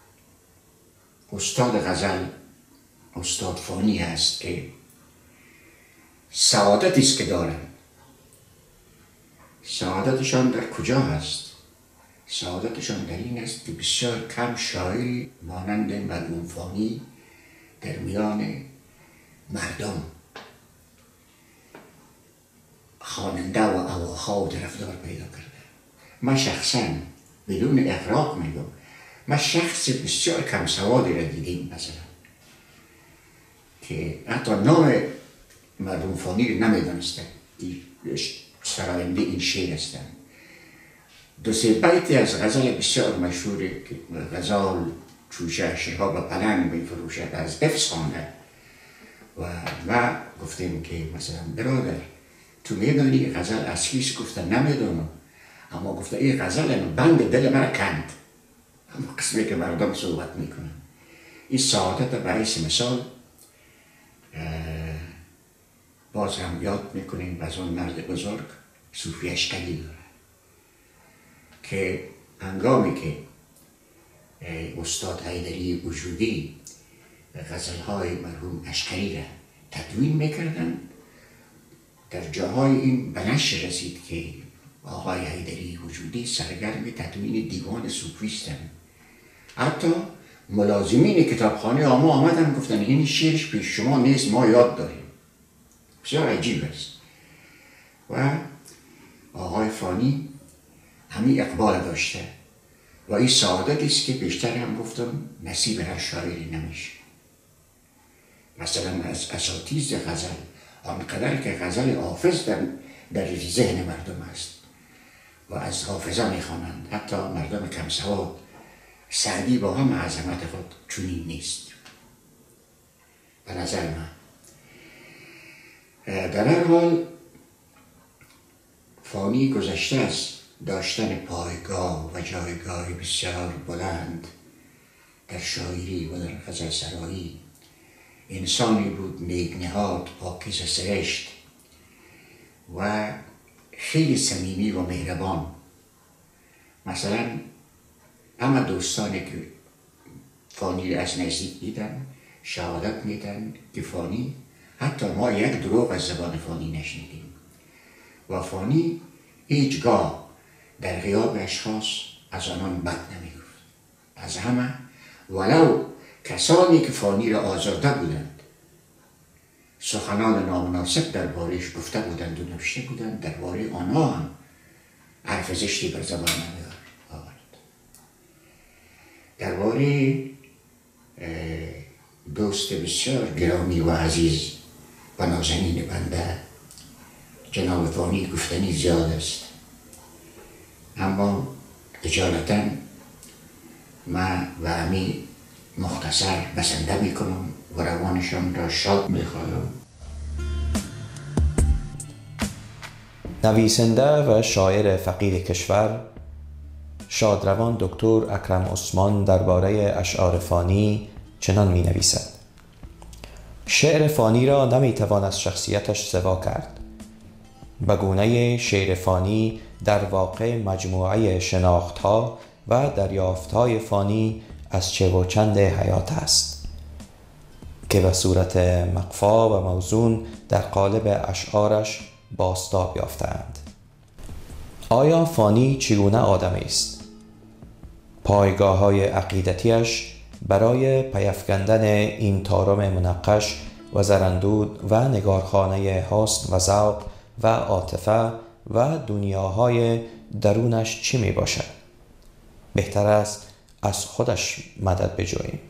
استاد غزل، استاد فانی هست که سعادتی است که دارن. سعادتشان در کجا هست؟ سعادتشان در این است که بسیار کم شاعری مانند مرحوم فانی در میان مردم خواننده و هواخواه و طرفدار پیدا کرده. من شخصا بدون اغراق میگم، من شخص بسیار کم سوادی را دیدیم مثلا که حتی نام مرحوم فانی را نمیدانستن سراینده این شعر هستند. دو سه بیتی از غزل بسیار مشهوره که غزال چوشه شرها به پلنگ میفروشد از حفظ خوانده و ما گفتیم که مثلا برادر تو میدانی غزل از کیست؟ گفته نمیدونم، اما گفته این غزل بند دل مرا کند. اما قسمی که مردم صحبت میکنن این سعادت به حیث مثال باز هم یاد میکنیم از اون مرد بزرگ صوفی اشکری داره که هنگامی که استاد حیدری وجودی غزلهای مرحوم اشکری را تدوین میکردن، در جاهای این به نشر رسید که آقای حیدری وجودی سرگرم تدوین دیوان صوفیستن. حتی ملازمین کتابخانه آما آمدن گفتن این شعرش پیش شما نیست، ما یاد داریم. بسیار عجیب است. و آقای فانی همین اقبال داشته و این سعادت است که بیشتر هم گفتم نصیب هر شاعری نمیشه. مثلا از اساتید غزل آنقدر که غزل حافظ در, در ذهن مردم است و از حافظه میخوانند، حتی مردم کم سواد. سعدی با هم عظمت خود چنین نیست به نظر من. در هر حال فانی گذشته از داشتن پایگاه و جایگاه بسیار بلند در شاعری و در غزل سرایی. انسانی بود نیکنهاد، پاکیزه سرشت و خیلی صمیمی و مهربان. مثلا همه دوستانی که فانی را از نزدیک دیدن شهادت میدن که فانی، حتی ما یک دروغ از زبان فانی نشنیدیم و فانی هیچگاه در غیاب اشخاص از آنان بد نمیگفت. از همه ولو کسانی که فانی را آزرده بودند سخنان نامناسب درباره‌اش گفته بودند و نوشته بودند، درباره آنها هم حرف زشتی بر زبان نمی آورد. درباره دوست بسیار گرامی و عزیز و نازنین بنده جناب فانی گفتنی زیاد است، اما اجالتا من و همی مختصر بسنده می کنم و روانشان را شاد می خواهم. نویسنده و شاعر فقید کشور شادروان دکتر اکرم عثمان درباره اشعار فانی چنان می نویسد: شعر فانی را نمی توان از شخصیتش سوا کرد. به گونه شعر فانی در واقع مجموعه شناختها و دریافتهای فانی از چه و چند حیات است که به صورت مقفا و موزون در قالب اشعارش بازتاب یافتند. آیا فانی چگونه آدمی است؟ پایگاه های عقیدتیش برای پیافکندن این طارم منقش و زرندود و نگارخانه حسن و ذوق و عاطفه و دنیاهای درونش چی می باشد؟ بهتر است از خودش مدد بجوییم.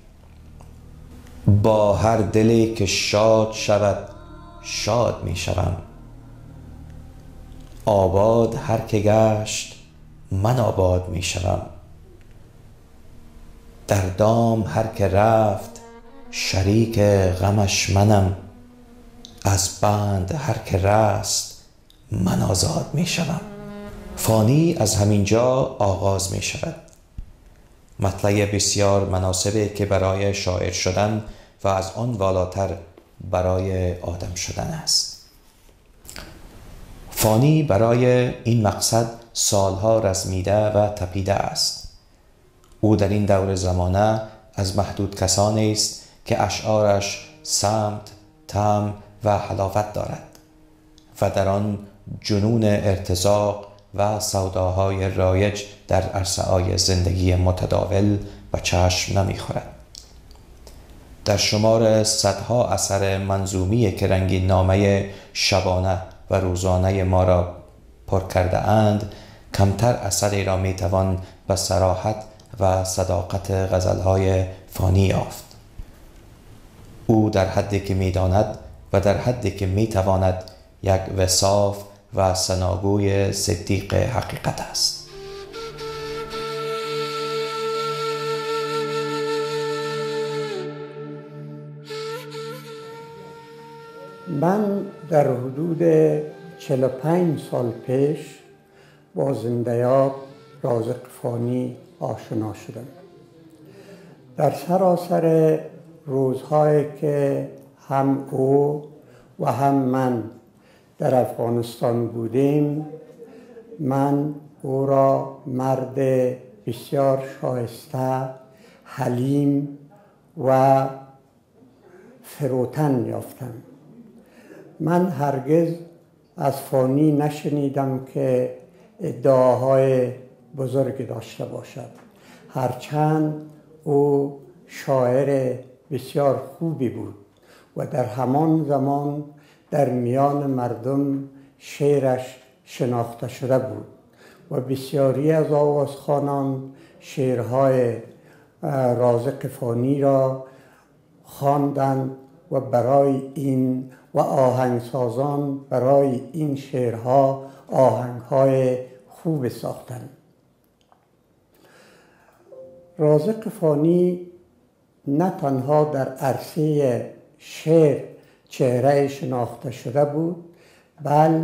با هر دلی که شاد شود شاد می شوم. آباد هر که گشت من آباد می شوم. در دام هر که رفت شریک غمش منم. از بند هر که رست من آزاد می شوم. فانی از همین جا آغاز می شود. مطلع بسیار مناسبه که برای شاعر شدن و از آن والاتر برای آدم شدن است. فانی برای این مقصد سالها رزمیده و تپیده است. او در این دور زمانه از محدود کسانی است که اشعارش سمت، طعم و حلاوت دارد و در آن جنون ارتزاق و سوداهای رایج در عرصه‌های زندگی متداول و چشم نمی‌خورد. در شمار صدها اثر منظومی که رنگین نامه شبانه و روزانه ما را پر کرده اند، کمتر اثری را میتوان به صراحت و صداقت غزلهای فانی یافت. او در حدی که میداند و در حدی که میتواند یک وصاف و ثناگوی صدیق حقیقت است. من در حدود چهل و پنج سال پیش با زنده‌یاب رازق فانی آشنا شدم. در سراسر روزهایی که هم او و هم من در افغانستان بودیم، من او را مرد بسیار شایسته، حلیم و فروتن یافتم. من هرگز از فانی نشنیدم که ادعاهای بزرگی داشته باشد، هرچند او شاعر بسیار خوبی بود و در همان زمان در میان مردم شعرش شناخته شده بود و بسیاری از آوازخوانان شعرهای رازق فانی را خواندند و برای این و آهنگسازان برای این شعرها آهنگهای خوب ساختند. رازق فانی نه تنها در عرصه شعر چهره شناخته شده بود، بل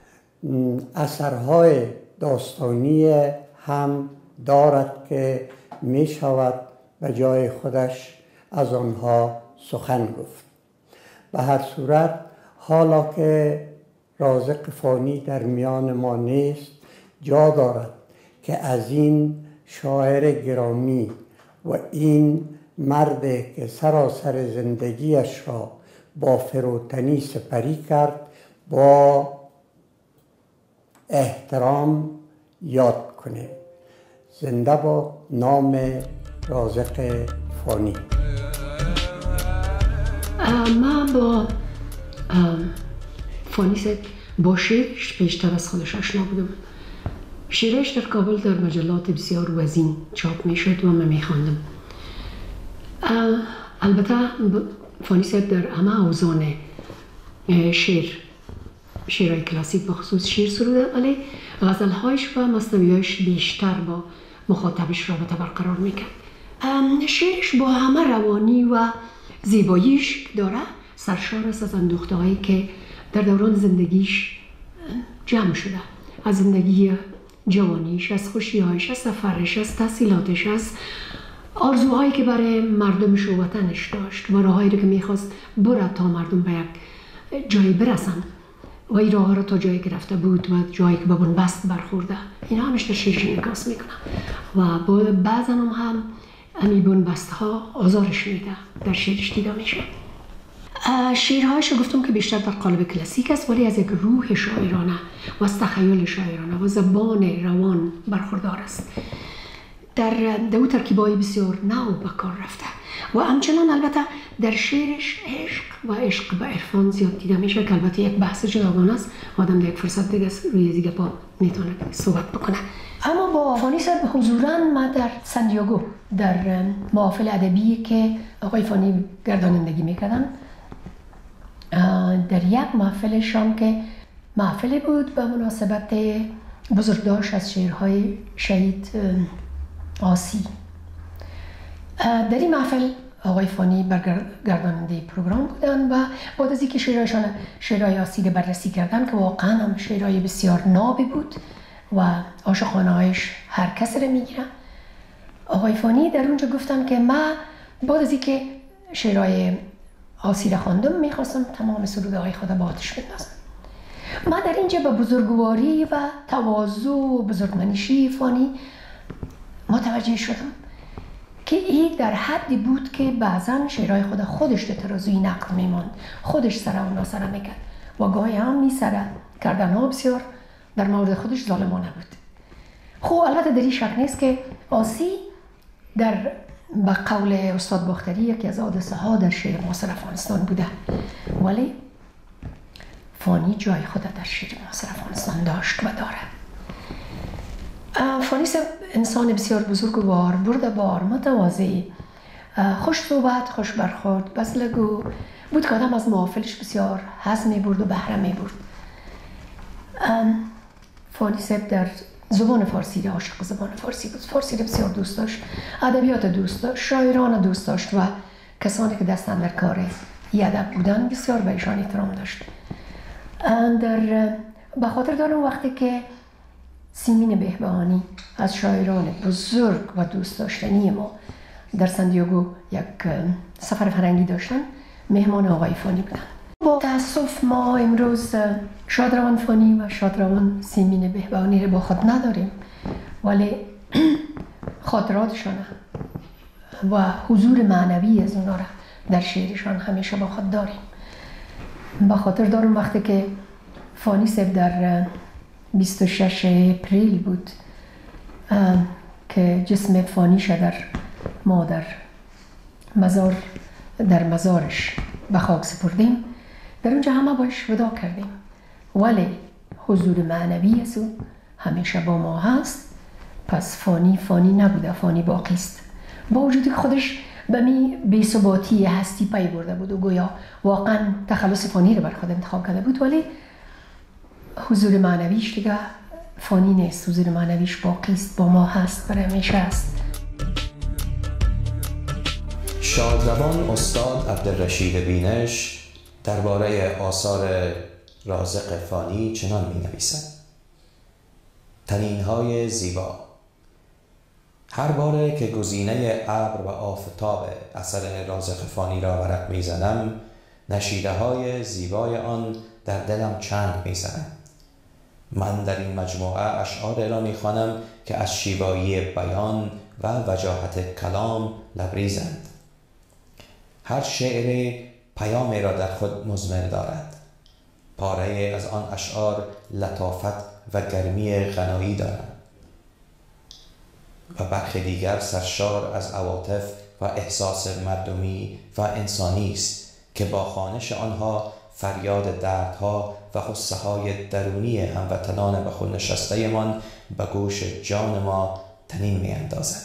اثرهای داستانی هم دارد که می شود به جای خودش از آنها سخن گفت. به هر صورت حالا که رازق فانی در میان ما نیست، جا دارد که از این شاعر گرامی و این مرد که سراسر زندگیش را با فروتنی سپری کرد با احترام یاد کنه. زنده با نام رازق فانی. من با فانی صاحب با شعرش بیشتر از خودش آشنا بودم. شعرش در کابل در مجلات بسیار وزین چاپ می شد و من می خواندم. البته فانی صاحب در همه اوزان شعر شعرهای کلاسیک بخصوص شعر سروده، ولی غزلهایش و مثنوی‌هایش بیشتر با مخاطبش رابطه برقرار میکرد. شعرش با همه روانی و زیباییش داره سرشار است از اندوخته‌هایی که در دوران زندگیش جمع شده، از زندگی جوانیش، از خوشی‌هایش، از سفرش، از تحصیلاتش، از آرزوهایی که برای مردمش و وطنش داشت و راههایی رو که میخواست بره تا مردم به یک جایی برسن و این راه را تا جایی که رفته بود و جایی که به بنبست برخورده، اینا همش در شعرش انعکاس میکنه و بعضا هم هم امی بنبست ها آزارش میده در شعرش دیده میشه. شعرهایش رو گفتم که بیشتر در قالب کلاسیک است، ولی از یک روح شاعرانه و از تخیل شاعرانه و زبان روان برخوردار است. در دو ترکیبای بسیار نو به کار رفته و همچنان البته در شعرش عشق و عشق به عرفان زیاد دیده میشه که البته یک بحث جداگانه است، آدم در یک فرصت دیگه روی دیگه پا میتونه صحبت بکنه. اما با فانی صاحب حضوراً ما در سن دیگو در محافل ادبی که آقای فانی گردانندگی میکردن، در یک محفلشان که محفل بود به مناسبت بزرگداشت از شعرهای شهید آسی، در این محفل آقای فانی برگرداننده پروگرام بودن و بعد از اینکه شعرهایشان شعرهای آسی رو بررسی کردن که واقعا هم شعرهای بسیار نابی بود و عاشقانه هایش هر کسی رو میگیرن، آقای فانی در اونجا گفتن که من بعد از اینکه شعرهای آسی رو خواندم میخواستم تمام سروده های خود با آتش بندازم. من در اینجا به بزرگواری و تواضع و بزرگمنشی فانی متوجه شدم که این در حدی بود که بعضا شعرهای خود خودش در ترازوی نقد میماند، خودش سره و ناسره میکرد و گاهی هم می سره کردن ها بسیار در مورد خودش ظالمانه بود. خب البته در این شک نیست که آسی در به قول استاد باختری یکی از حادثه ها در شعر معاصر افغانستان بوده، ولی فانی جای خود در شعر معاصر افغانستان داشت و داره. فانی انسان بسیار بزرگوار، برده‌بار، متواضع، خوش صحبت، خوش برخورد، بزلگو بود که آدم از محافلش بسیار حظ می برد و بهره می برد. فانی صاحب در زبان فارسی، عاشق زبان فارسی بود، فارسی رو بسیار دوست داشت، ادبیات دوست داشت، شاعران دوست داشت و کسانی که دستن در کار ادب بودن بسیار به ایشان احترام داشت. در به خاطر دارم وقتی که سیمین بهبهانی از شاعران بزرگ و دوست داشتنی ما در سن دیگو یک سفر فرنگی داشتن، مهمان آقای فانی بودن. با تاسف ما امروز شادروان فانی و شادروان سیمین بهبهانی رو با خود نداریم، ولی خاطراتشان و حضور معنوی از اونا را در شعرشان همیشه با خود داریم. با خاطر دارم وقتی که فانی صاحب در بیست و شش اپریل بود که جسم فانی شد در ما در مزار در مزارش به خاک سپردیم، در اونجا همه باش ودا کردیم، ولی حضور معنوی از او همیشه با ما هست. پس فانی فانی نبوده، فانی باقی است، با وجودی که خودش به می بی‌ثباتی هستی پی برده بود و گویا واقعا تخلص فانی رو بر خود انتخاب کرده بود، ولی حضور معنویش دیگه فانی نیست، حضور معنویش باقی است، با ما هست، برای همیشه است. شادروان استاد عبدالرشید بینش درباره آثار رازق فانی چنان می نویسد: تنین‌های زیبا. هر باره که گزینه ابر و آفتاب اثر رازق فانی را ورق می زنم، نشیده های زیبای آن در دلم چنگ می زنم. من در این مجموعه اشعار را می خوانم که از شیوایی بیان و وجاهت کلام لبریزند. هر شعر پیامی را در خود مضمر دارد. پاره از آن اشعار لطافت و گرمی غنایی دارند و برخی دیگر سرشار از عواطف و احساس مردمی و انسانی است که با خوانش آنها فریاد دردها و غصه های درونی هموطنان به خود نشسته من به گوش جان ما طنین می اندازد.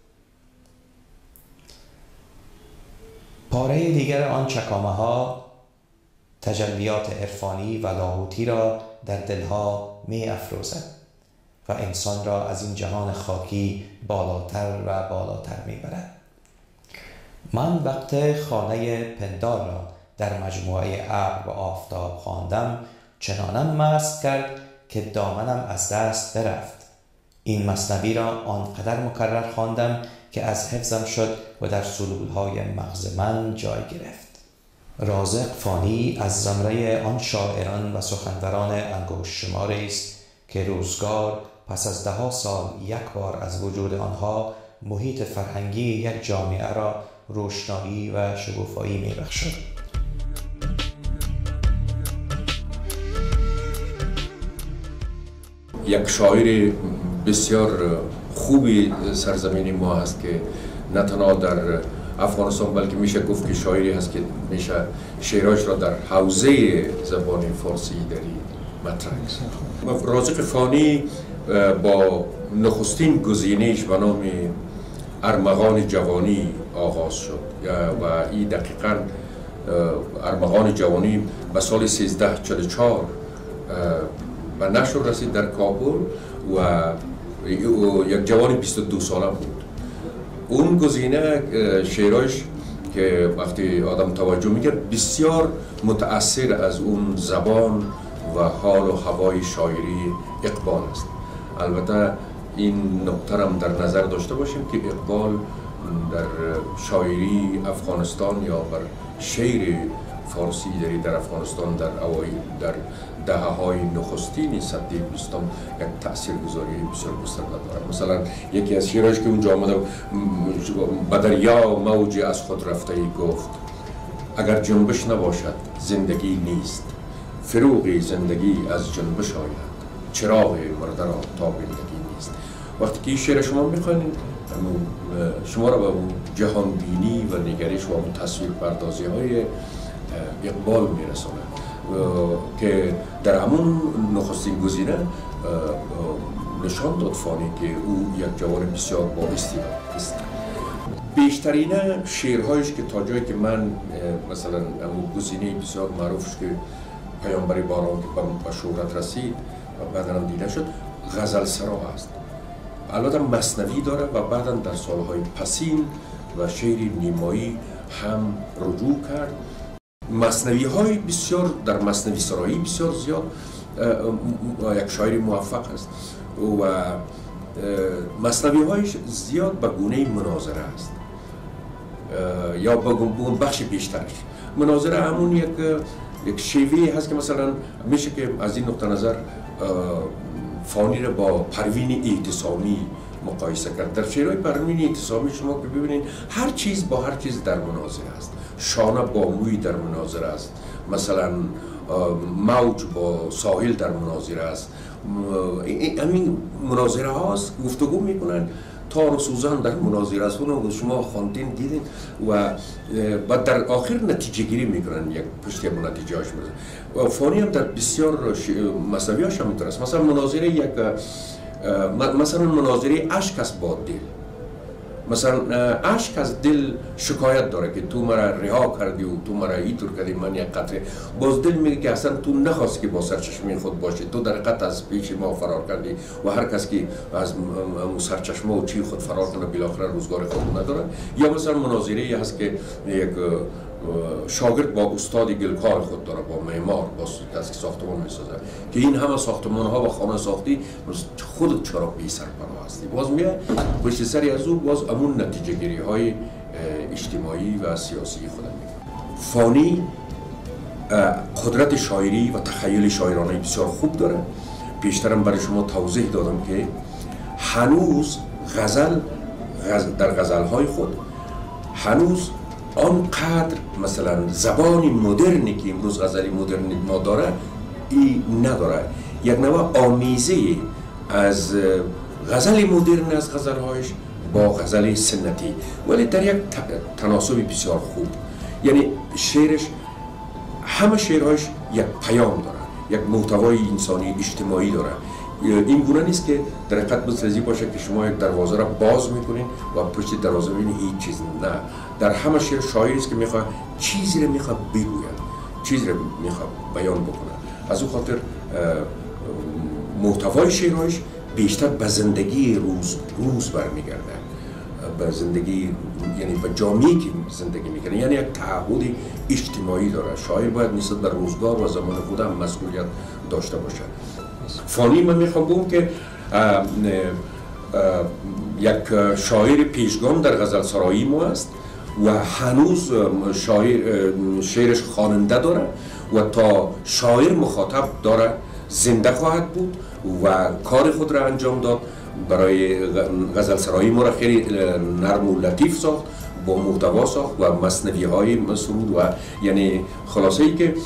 پاره دیگر آن چکامه ها تجلیات عرفانی و لاهوتی را در دلها می افروزد و انسان را از این جهان خاکی بالاتر و بالاتر می برد. من وقت خانه پندار را در مجموعه ابر و آفتاب خواندم، چنانم مست کرد که دامنم از دست برفت. این مثنوی را آنقدر مکرر خواندم که از حفظم شد و در سلولهای مغز من جای گرفت. رازق فانی از زمره آن شاعران و سخنوران انگشت شماری است که روزگار پس از ده سال یک بار از وجود آنها محیط فرهنگی یک جامعه را روشنایی و شگوفایی می بخشد. یک شاعر بسیار خوبی سرزمین ما هست که نه تنها در افغانستان بلکه میشه گفت که شاعری هست که میشه شعراش را در حوزه زبان فارسی داری مطرح است. رازق فانی با نخستین گزینه‌اش به نام ارمغان جوانی آغاز شد و این دقیقاً ارمغان جوانی به سال سیزده چهل و چهار و نشر رسید در کابل و یک جوان بیست و دو ساله بود. اون گزینه شعرش که وقتی آدم توجه میکرد بسیار متأثر از اون زبان و حال و هوای شاعری اقبال است. البته این نکته هم در نظر داشته باشیم که اقبال در شاعری افغانستان یا بر شعر فارسی داری در افغانستان در اوایل در دهه‌های نخستین صده بیستم یک تاثیرگذاری بسیار گسترده دارد. مثلا یکی از شعرهاش که اونجا آمده به دریا موج از خود رفته ای گفت اگر جنبش نباشد زندگی نیست، فروغ زندگی از جنبش آید، چراغ مرده را تا زندگی نیست. وقتی که این شعر شما میخوانید شما را به جهان بینی و نگرش و اون تصویر پردازی های اقبال میرساند که در همون نخستین گزینه نشان داد فانی که او یک جوان بسیار با استعداد است. بیشترین شعرهایش که تا جایی که من مثلا اون گزینه بسیار معروفش که پیامبر باران که به شهرت رسید و بعدا هم دیده شد غزل سرا است. البته مثنوی داره و بعدا در سالهای پسین و شعر نیمایی هم رجوع کرد. مثنوی های بسیار در مثنوی سرایی بسیار زیاد یک شاعر موفق است و مثنوی هایش زیاد به گونه مناظره است یا به اون بخش بیشترش. مناظره همون یک یک شیوه هست که مثلا میشه که از این نقطه نظر فانی را با پروین اعتصامی مقایسه کرد. در شعرهای پروین اعتصامی شما که ببینید هر چیز با هر چیز در مناظره است. شانه با موی در مناظره است، مثلا موج با ساحل در مناظره است. همین مناظره هاست گفتگو میکنن. تار و سوزن در مناظره است، اونو شما خواندین دیدین و بعد در آخر نتیجه گیری میکنن، یک پشت یک نتیجه هاش میرسن. فانی هم در بسیار مثنوی هاش هم میتونه است. مثلا مناظره یک مثلا مناظره اشک است با دل. مثلا اشک از دل شکایت داره که تو مرا رها کردی و تو مرا اینطور کردی، من یک قطره. باز دل میگه که اصلا تو نخواستی که با سرچشمه خود باشی، تو در حقیقت از پیش ما فرار کردی و هر کس که از سرچشمه و چی خود فرار کنه بالاخره روزگار خود نداره. یا مثلا مناظره هست که یک شاگرد با استاد گلکار خود داره، با معمار، با کسی که ساختمان میسازه که این همه ساختمان ها و خانه ساختی خودت چرا بی سرپروا هستی. باز میگه پشت سری از او باز امون نتیجه گیری های اجتماعی و سیاسی خودم میگه. فانی قدرت شاعری و تخیل شاعرانه بسیار خوب داره. پیشترم برای شما توضیح دادم که هنوز غزل, غزل در غزل های خود هنوز آنقدر مثلا زبانی مدرنی که امروز غزلی مدرنی ما داره این نداره. یک نوع آمیزه از غزل مدرن از غزلهایش با غزل سنتی، ولی در یک تناسب بسیار خوب. یعنی شعرش همه شعرهایش یک پیام داره، یک محتوای انسانی اجتماعی داره. این گونه نیست که در حقیقت مثل باشه که شما یک دروازه را باز میکنین و پشت دروازه میبینید هیچ چیز نه. در همه شعر شاعری است که میخواد چیزی را میخواد بگوید، چیزی را میخواد بیان بکنه. از اون خاطر محتوای شعرهایش بیشتر به زندگی روز روز برمیگرده، به زندگی، یعنی به جامعه‌ای که زندگی میکنه، یعنی یک تعهد اجتماعی داره. شاعر باید نسبت به روزگار و زمان خود هم مسئولیت داشته باشه. فانی من میخوام بگم که اه اه اه یک شاعر پیشگام در غزل سرایی ما است و هنوز شاعر شعرش خواننده داره و تا شاعر مخاطب داره زنده خواهد بود و کار خود را انجام داد. برای غزل سرایی ما را خیلی نرم و لطیف ساخت، با محتوا ساخت و مثنوی های سرود و یعنی خلاصه ای که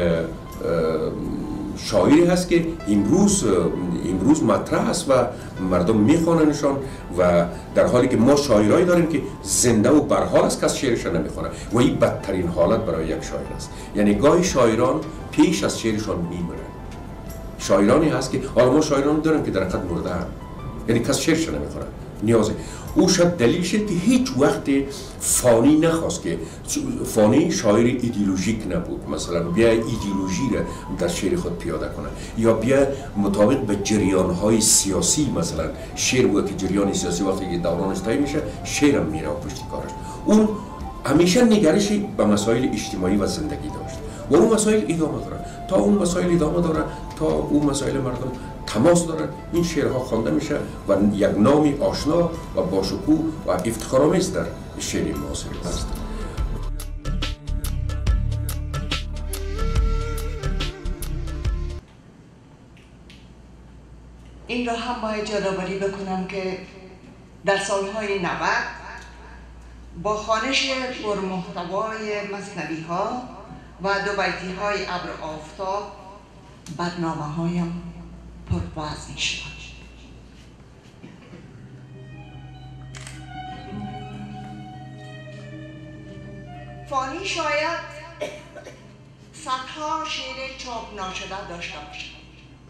شاعری هست که امروز امروز مطرح است و مردم میخواننشان و در حالی که ما شاعرایی داریم که زنده و برحال است، کس شعرشان نمیخوانه و این بدترین حالت برای یک شاعر است. یعنی گاهی شاعران پیش از شعرشان میمیرن. شاعرانی هست که حالا ما شاعران داریم که در حقیقت مرده هم، یعنی کس شعرشان نمیخوانه. نیازه او شاید دلیل شد که هیچ وقت فانی نخواست که فانی شاعر ایدئولوژیک نبود، مثلا بیا ایدئولوژی را در شعر خود پیاده کنه یا بیا مطابق به جریان‌های سیاسی، مثلا شعر بود که جریان سیاسی وقتی که دورانش طی میشه شعر هم میره پشت کارش. اون همیشه نگرشی به مسائل اجتماعی و زندگی داشت و اون مسائل ادامه داره، تا اون مسائل ادامه داره تا اون مسائل مردم تماس دارن، این شعرها خوانده میشه و یک نامی آشنا و باشکوه و افتخارآمیز در شعر معاصر است. این را هم باید یادآوری بکنم که در سالهای نود با خوانش پرمحتوای مثنوی ها و دو بیتی های ابر آفتاب برنامه هایم پربازی شد. فانی شاید صدها شعر چاپ ناشده داشته باشد،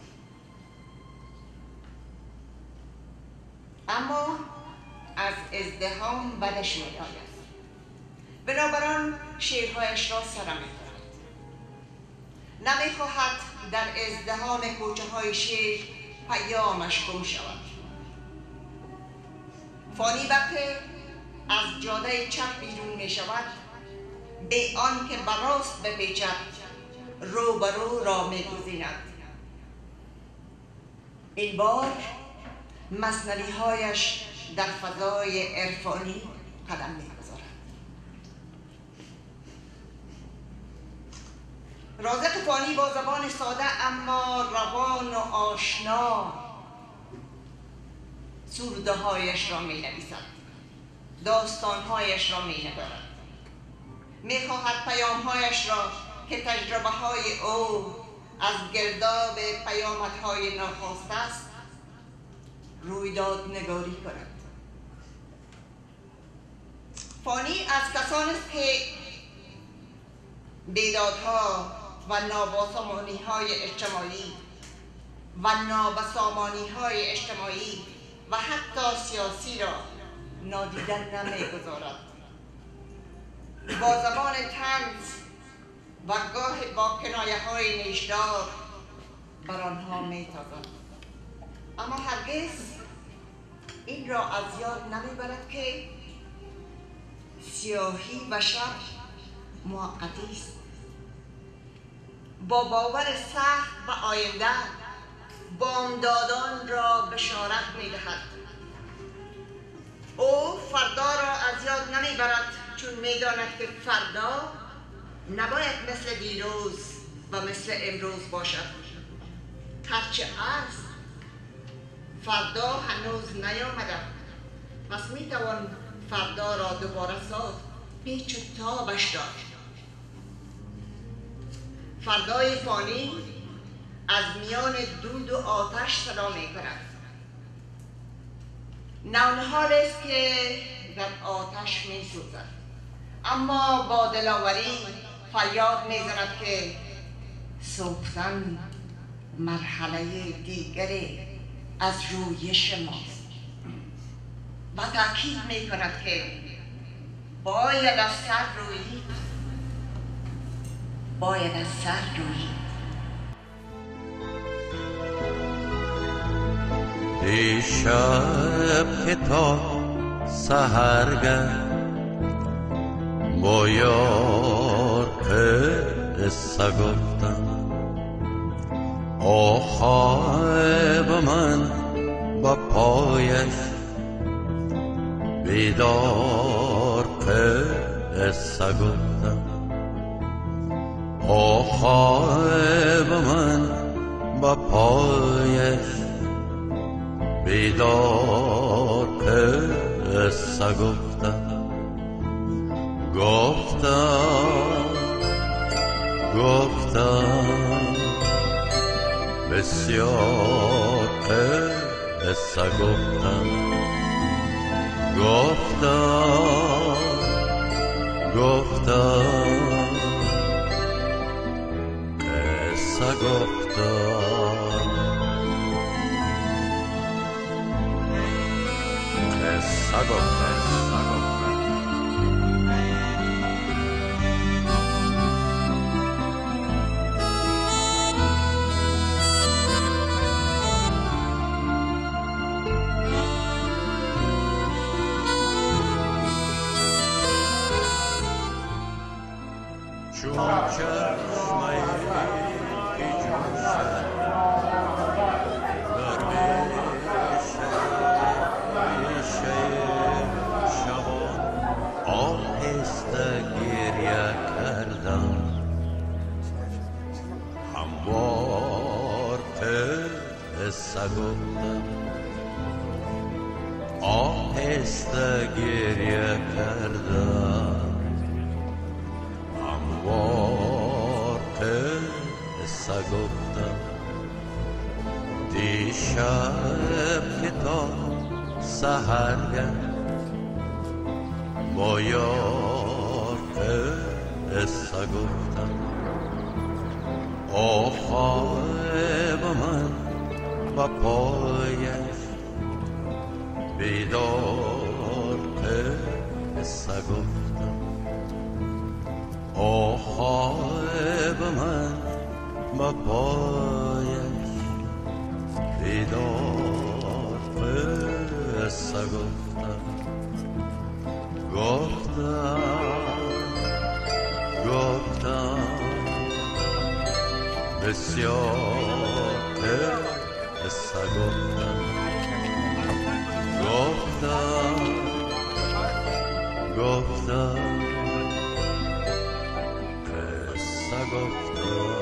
اما از ازدحام بدش می‌آید، بنابراین شعرهایش را سره می‌دارد. نمی‌خواهد در ازدحام کوچه های شعر پیامش گم شود. فانی وقتی از جاده چپ بیرون می شود، به آن که براست بپیچد رو برو را می گزیند. این بار مثنوی هایش در فضای عرفانی قدم می گذارد. رازق فانی با زبان ساده اما روان و آشنا سروده هایش را می نویسد، داستان هایش را می نگارد. می خواهد پیام هایش را که تجربه های او از گرداب پیامت های ناخواسته است رویداد نگاری کند. فانی از کسان است که بیدادها و نابسامانی های اجتماعی و نابسامانی های اجتماعی و حتی سیاسی را نادیده نمیگذارد. با زبان طنز و گاه با کنایه های نیشدار بر آنها میتازد، اما هرگز این را از یاد نمیبرد که سیاهی و شب موقتی است. با باور سخت و آینده بامدادان را بشارت می‌دهد. او فردا را از یاد نمیبرد، چون می‌داند که فردا نباید مثل دیروز و مثل امروز باشد. هرچه است فردا هنوز نیامده، پس میتوان فردا را دوباره ساخت، پیچ و تابش داشت. فردای فانی از میان دود و آتش صدا می کند. نونهال است که در آتش می سوزد، اما با دلاوری فریاد میزند که سوختن مرحله دیگر از رویش ماست و تاکید می کند که باید از سر رویید باید از سر رویید. دیشب که تا سحرگه با یار قصه گفتم آخای به من با پایش بیدار قصه گفتم آخای به من با پایش بیدار قصه گفتم گفتم گفتم بسیار قصه گفتم گفتم گفتم قصه گفتم قصه گفتم چون چشمه ای جوشد در ریشه شبان آهسته گریه کردم هموار قصه گفتم آهسته گریه کردم هموار قصه گفتم دیشب که تا سحرگه با یار قصه گفتم آخای به من با پایش بیدار قصه گفتم آخای به من با پایش بیدار قصه گفتم گفتم گفتم بسیار قصه گفتم گفتم گفتم قصه گفتم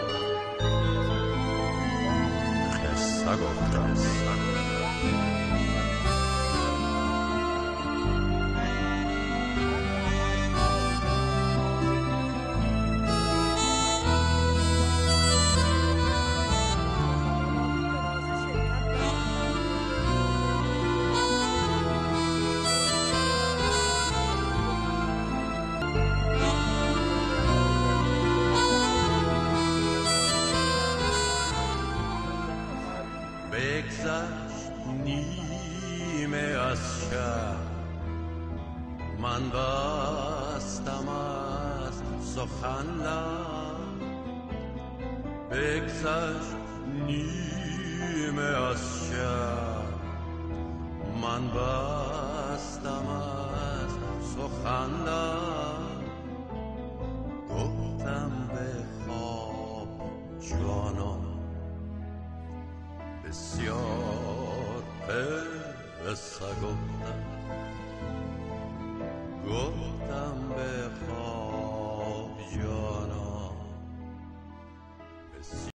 قصه گفتم بگذشت نیمه از شب من بستم از سخن لب بگذشت نیمه از شب من بستم از سخن لب گفتم به خواب جانان بسیار قصه گفتم گفتم به خواب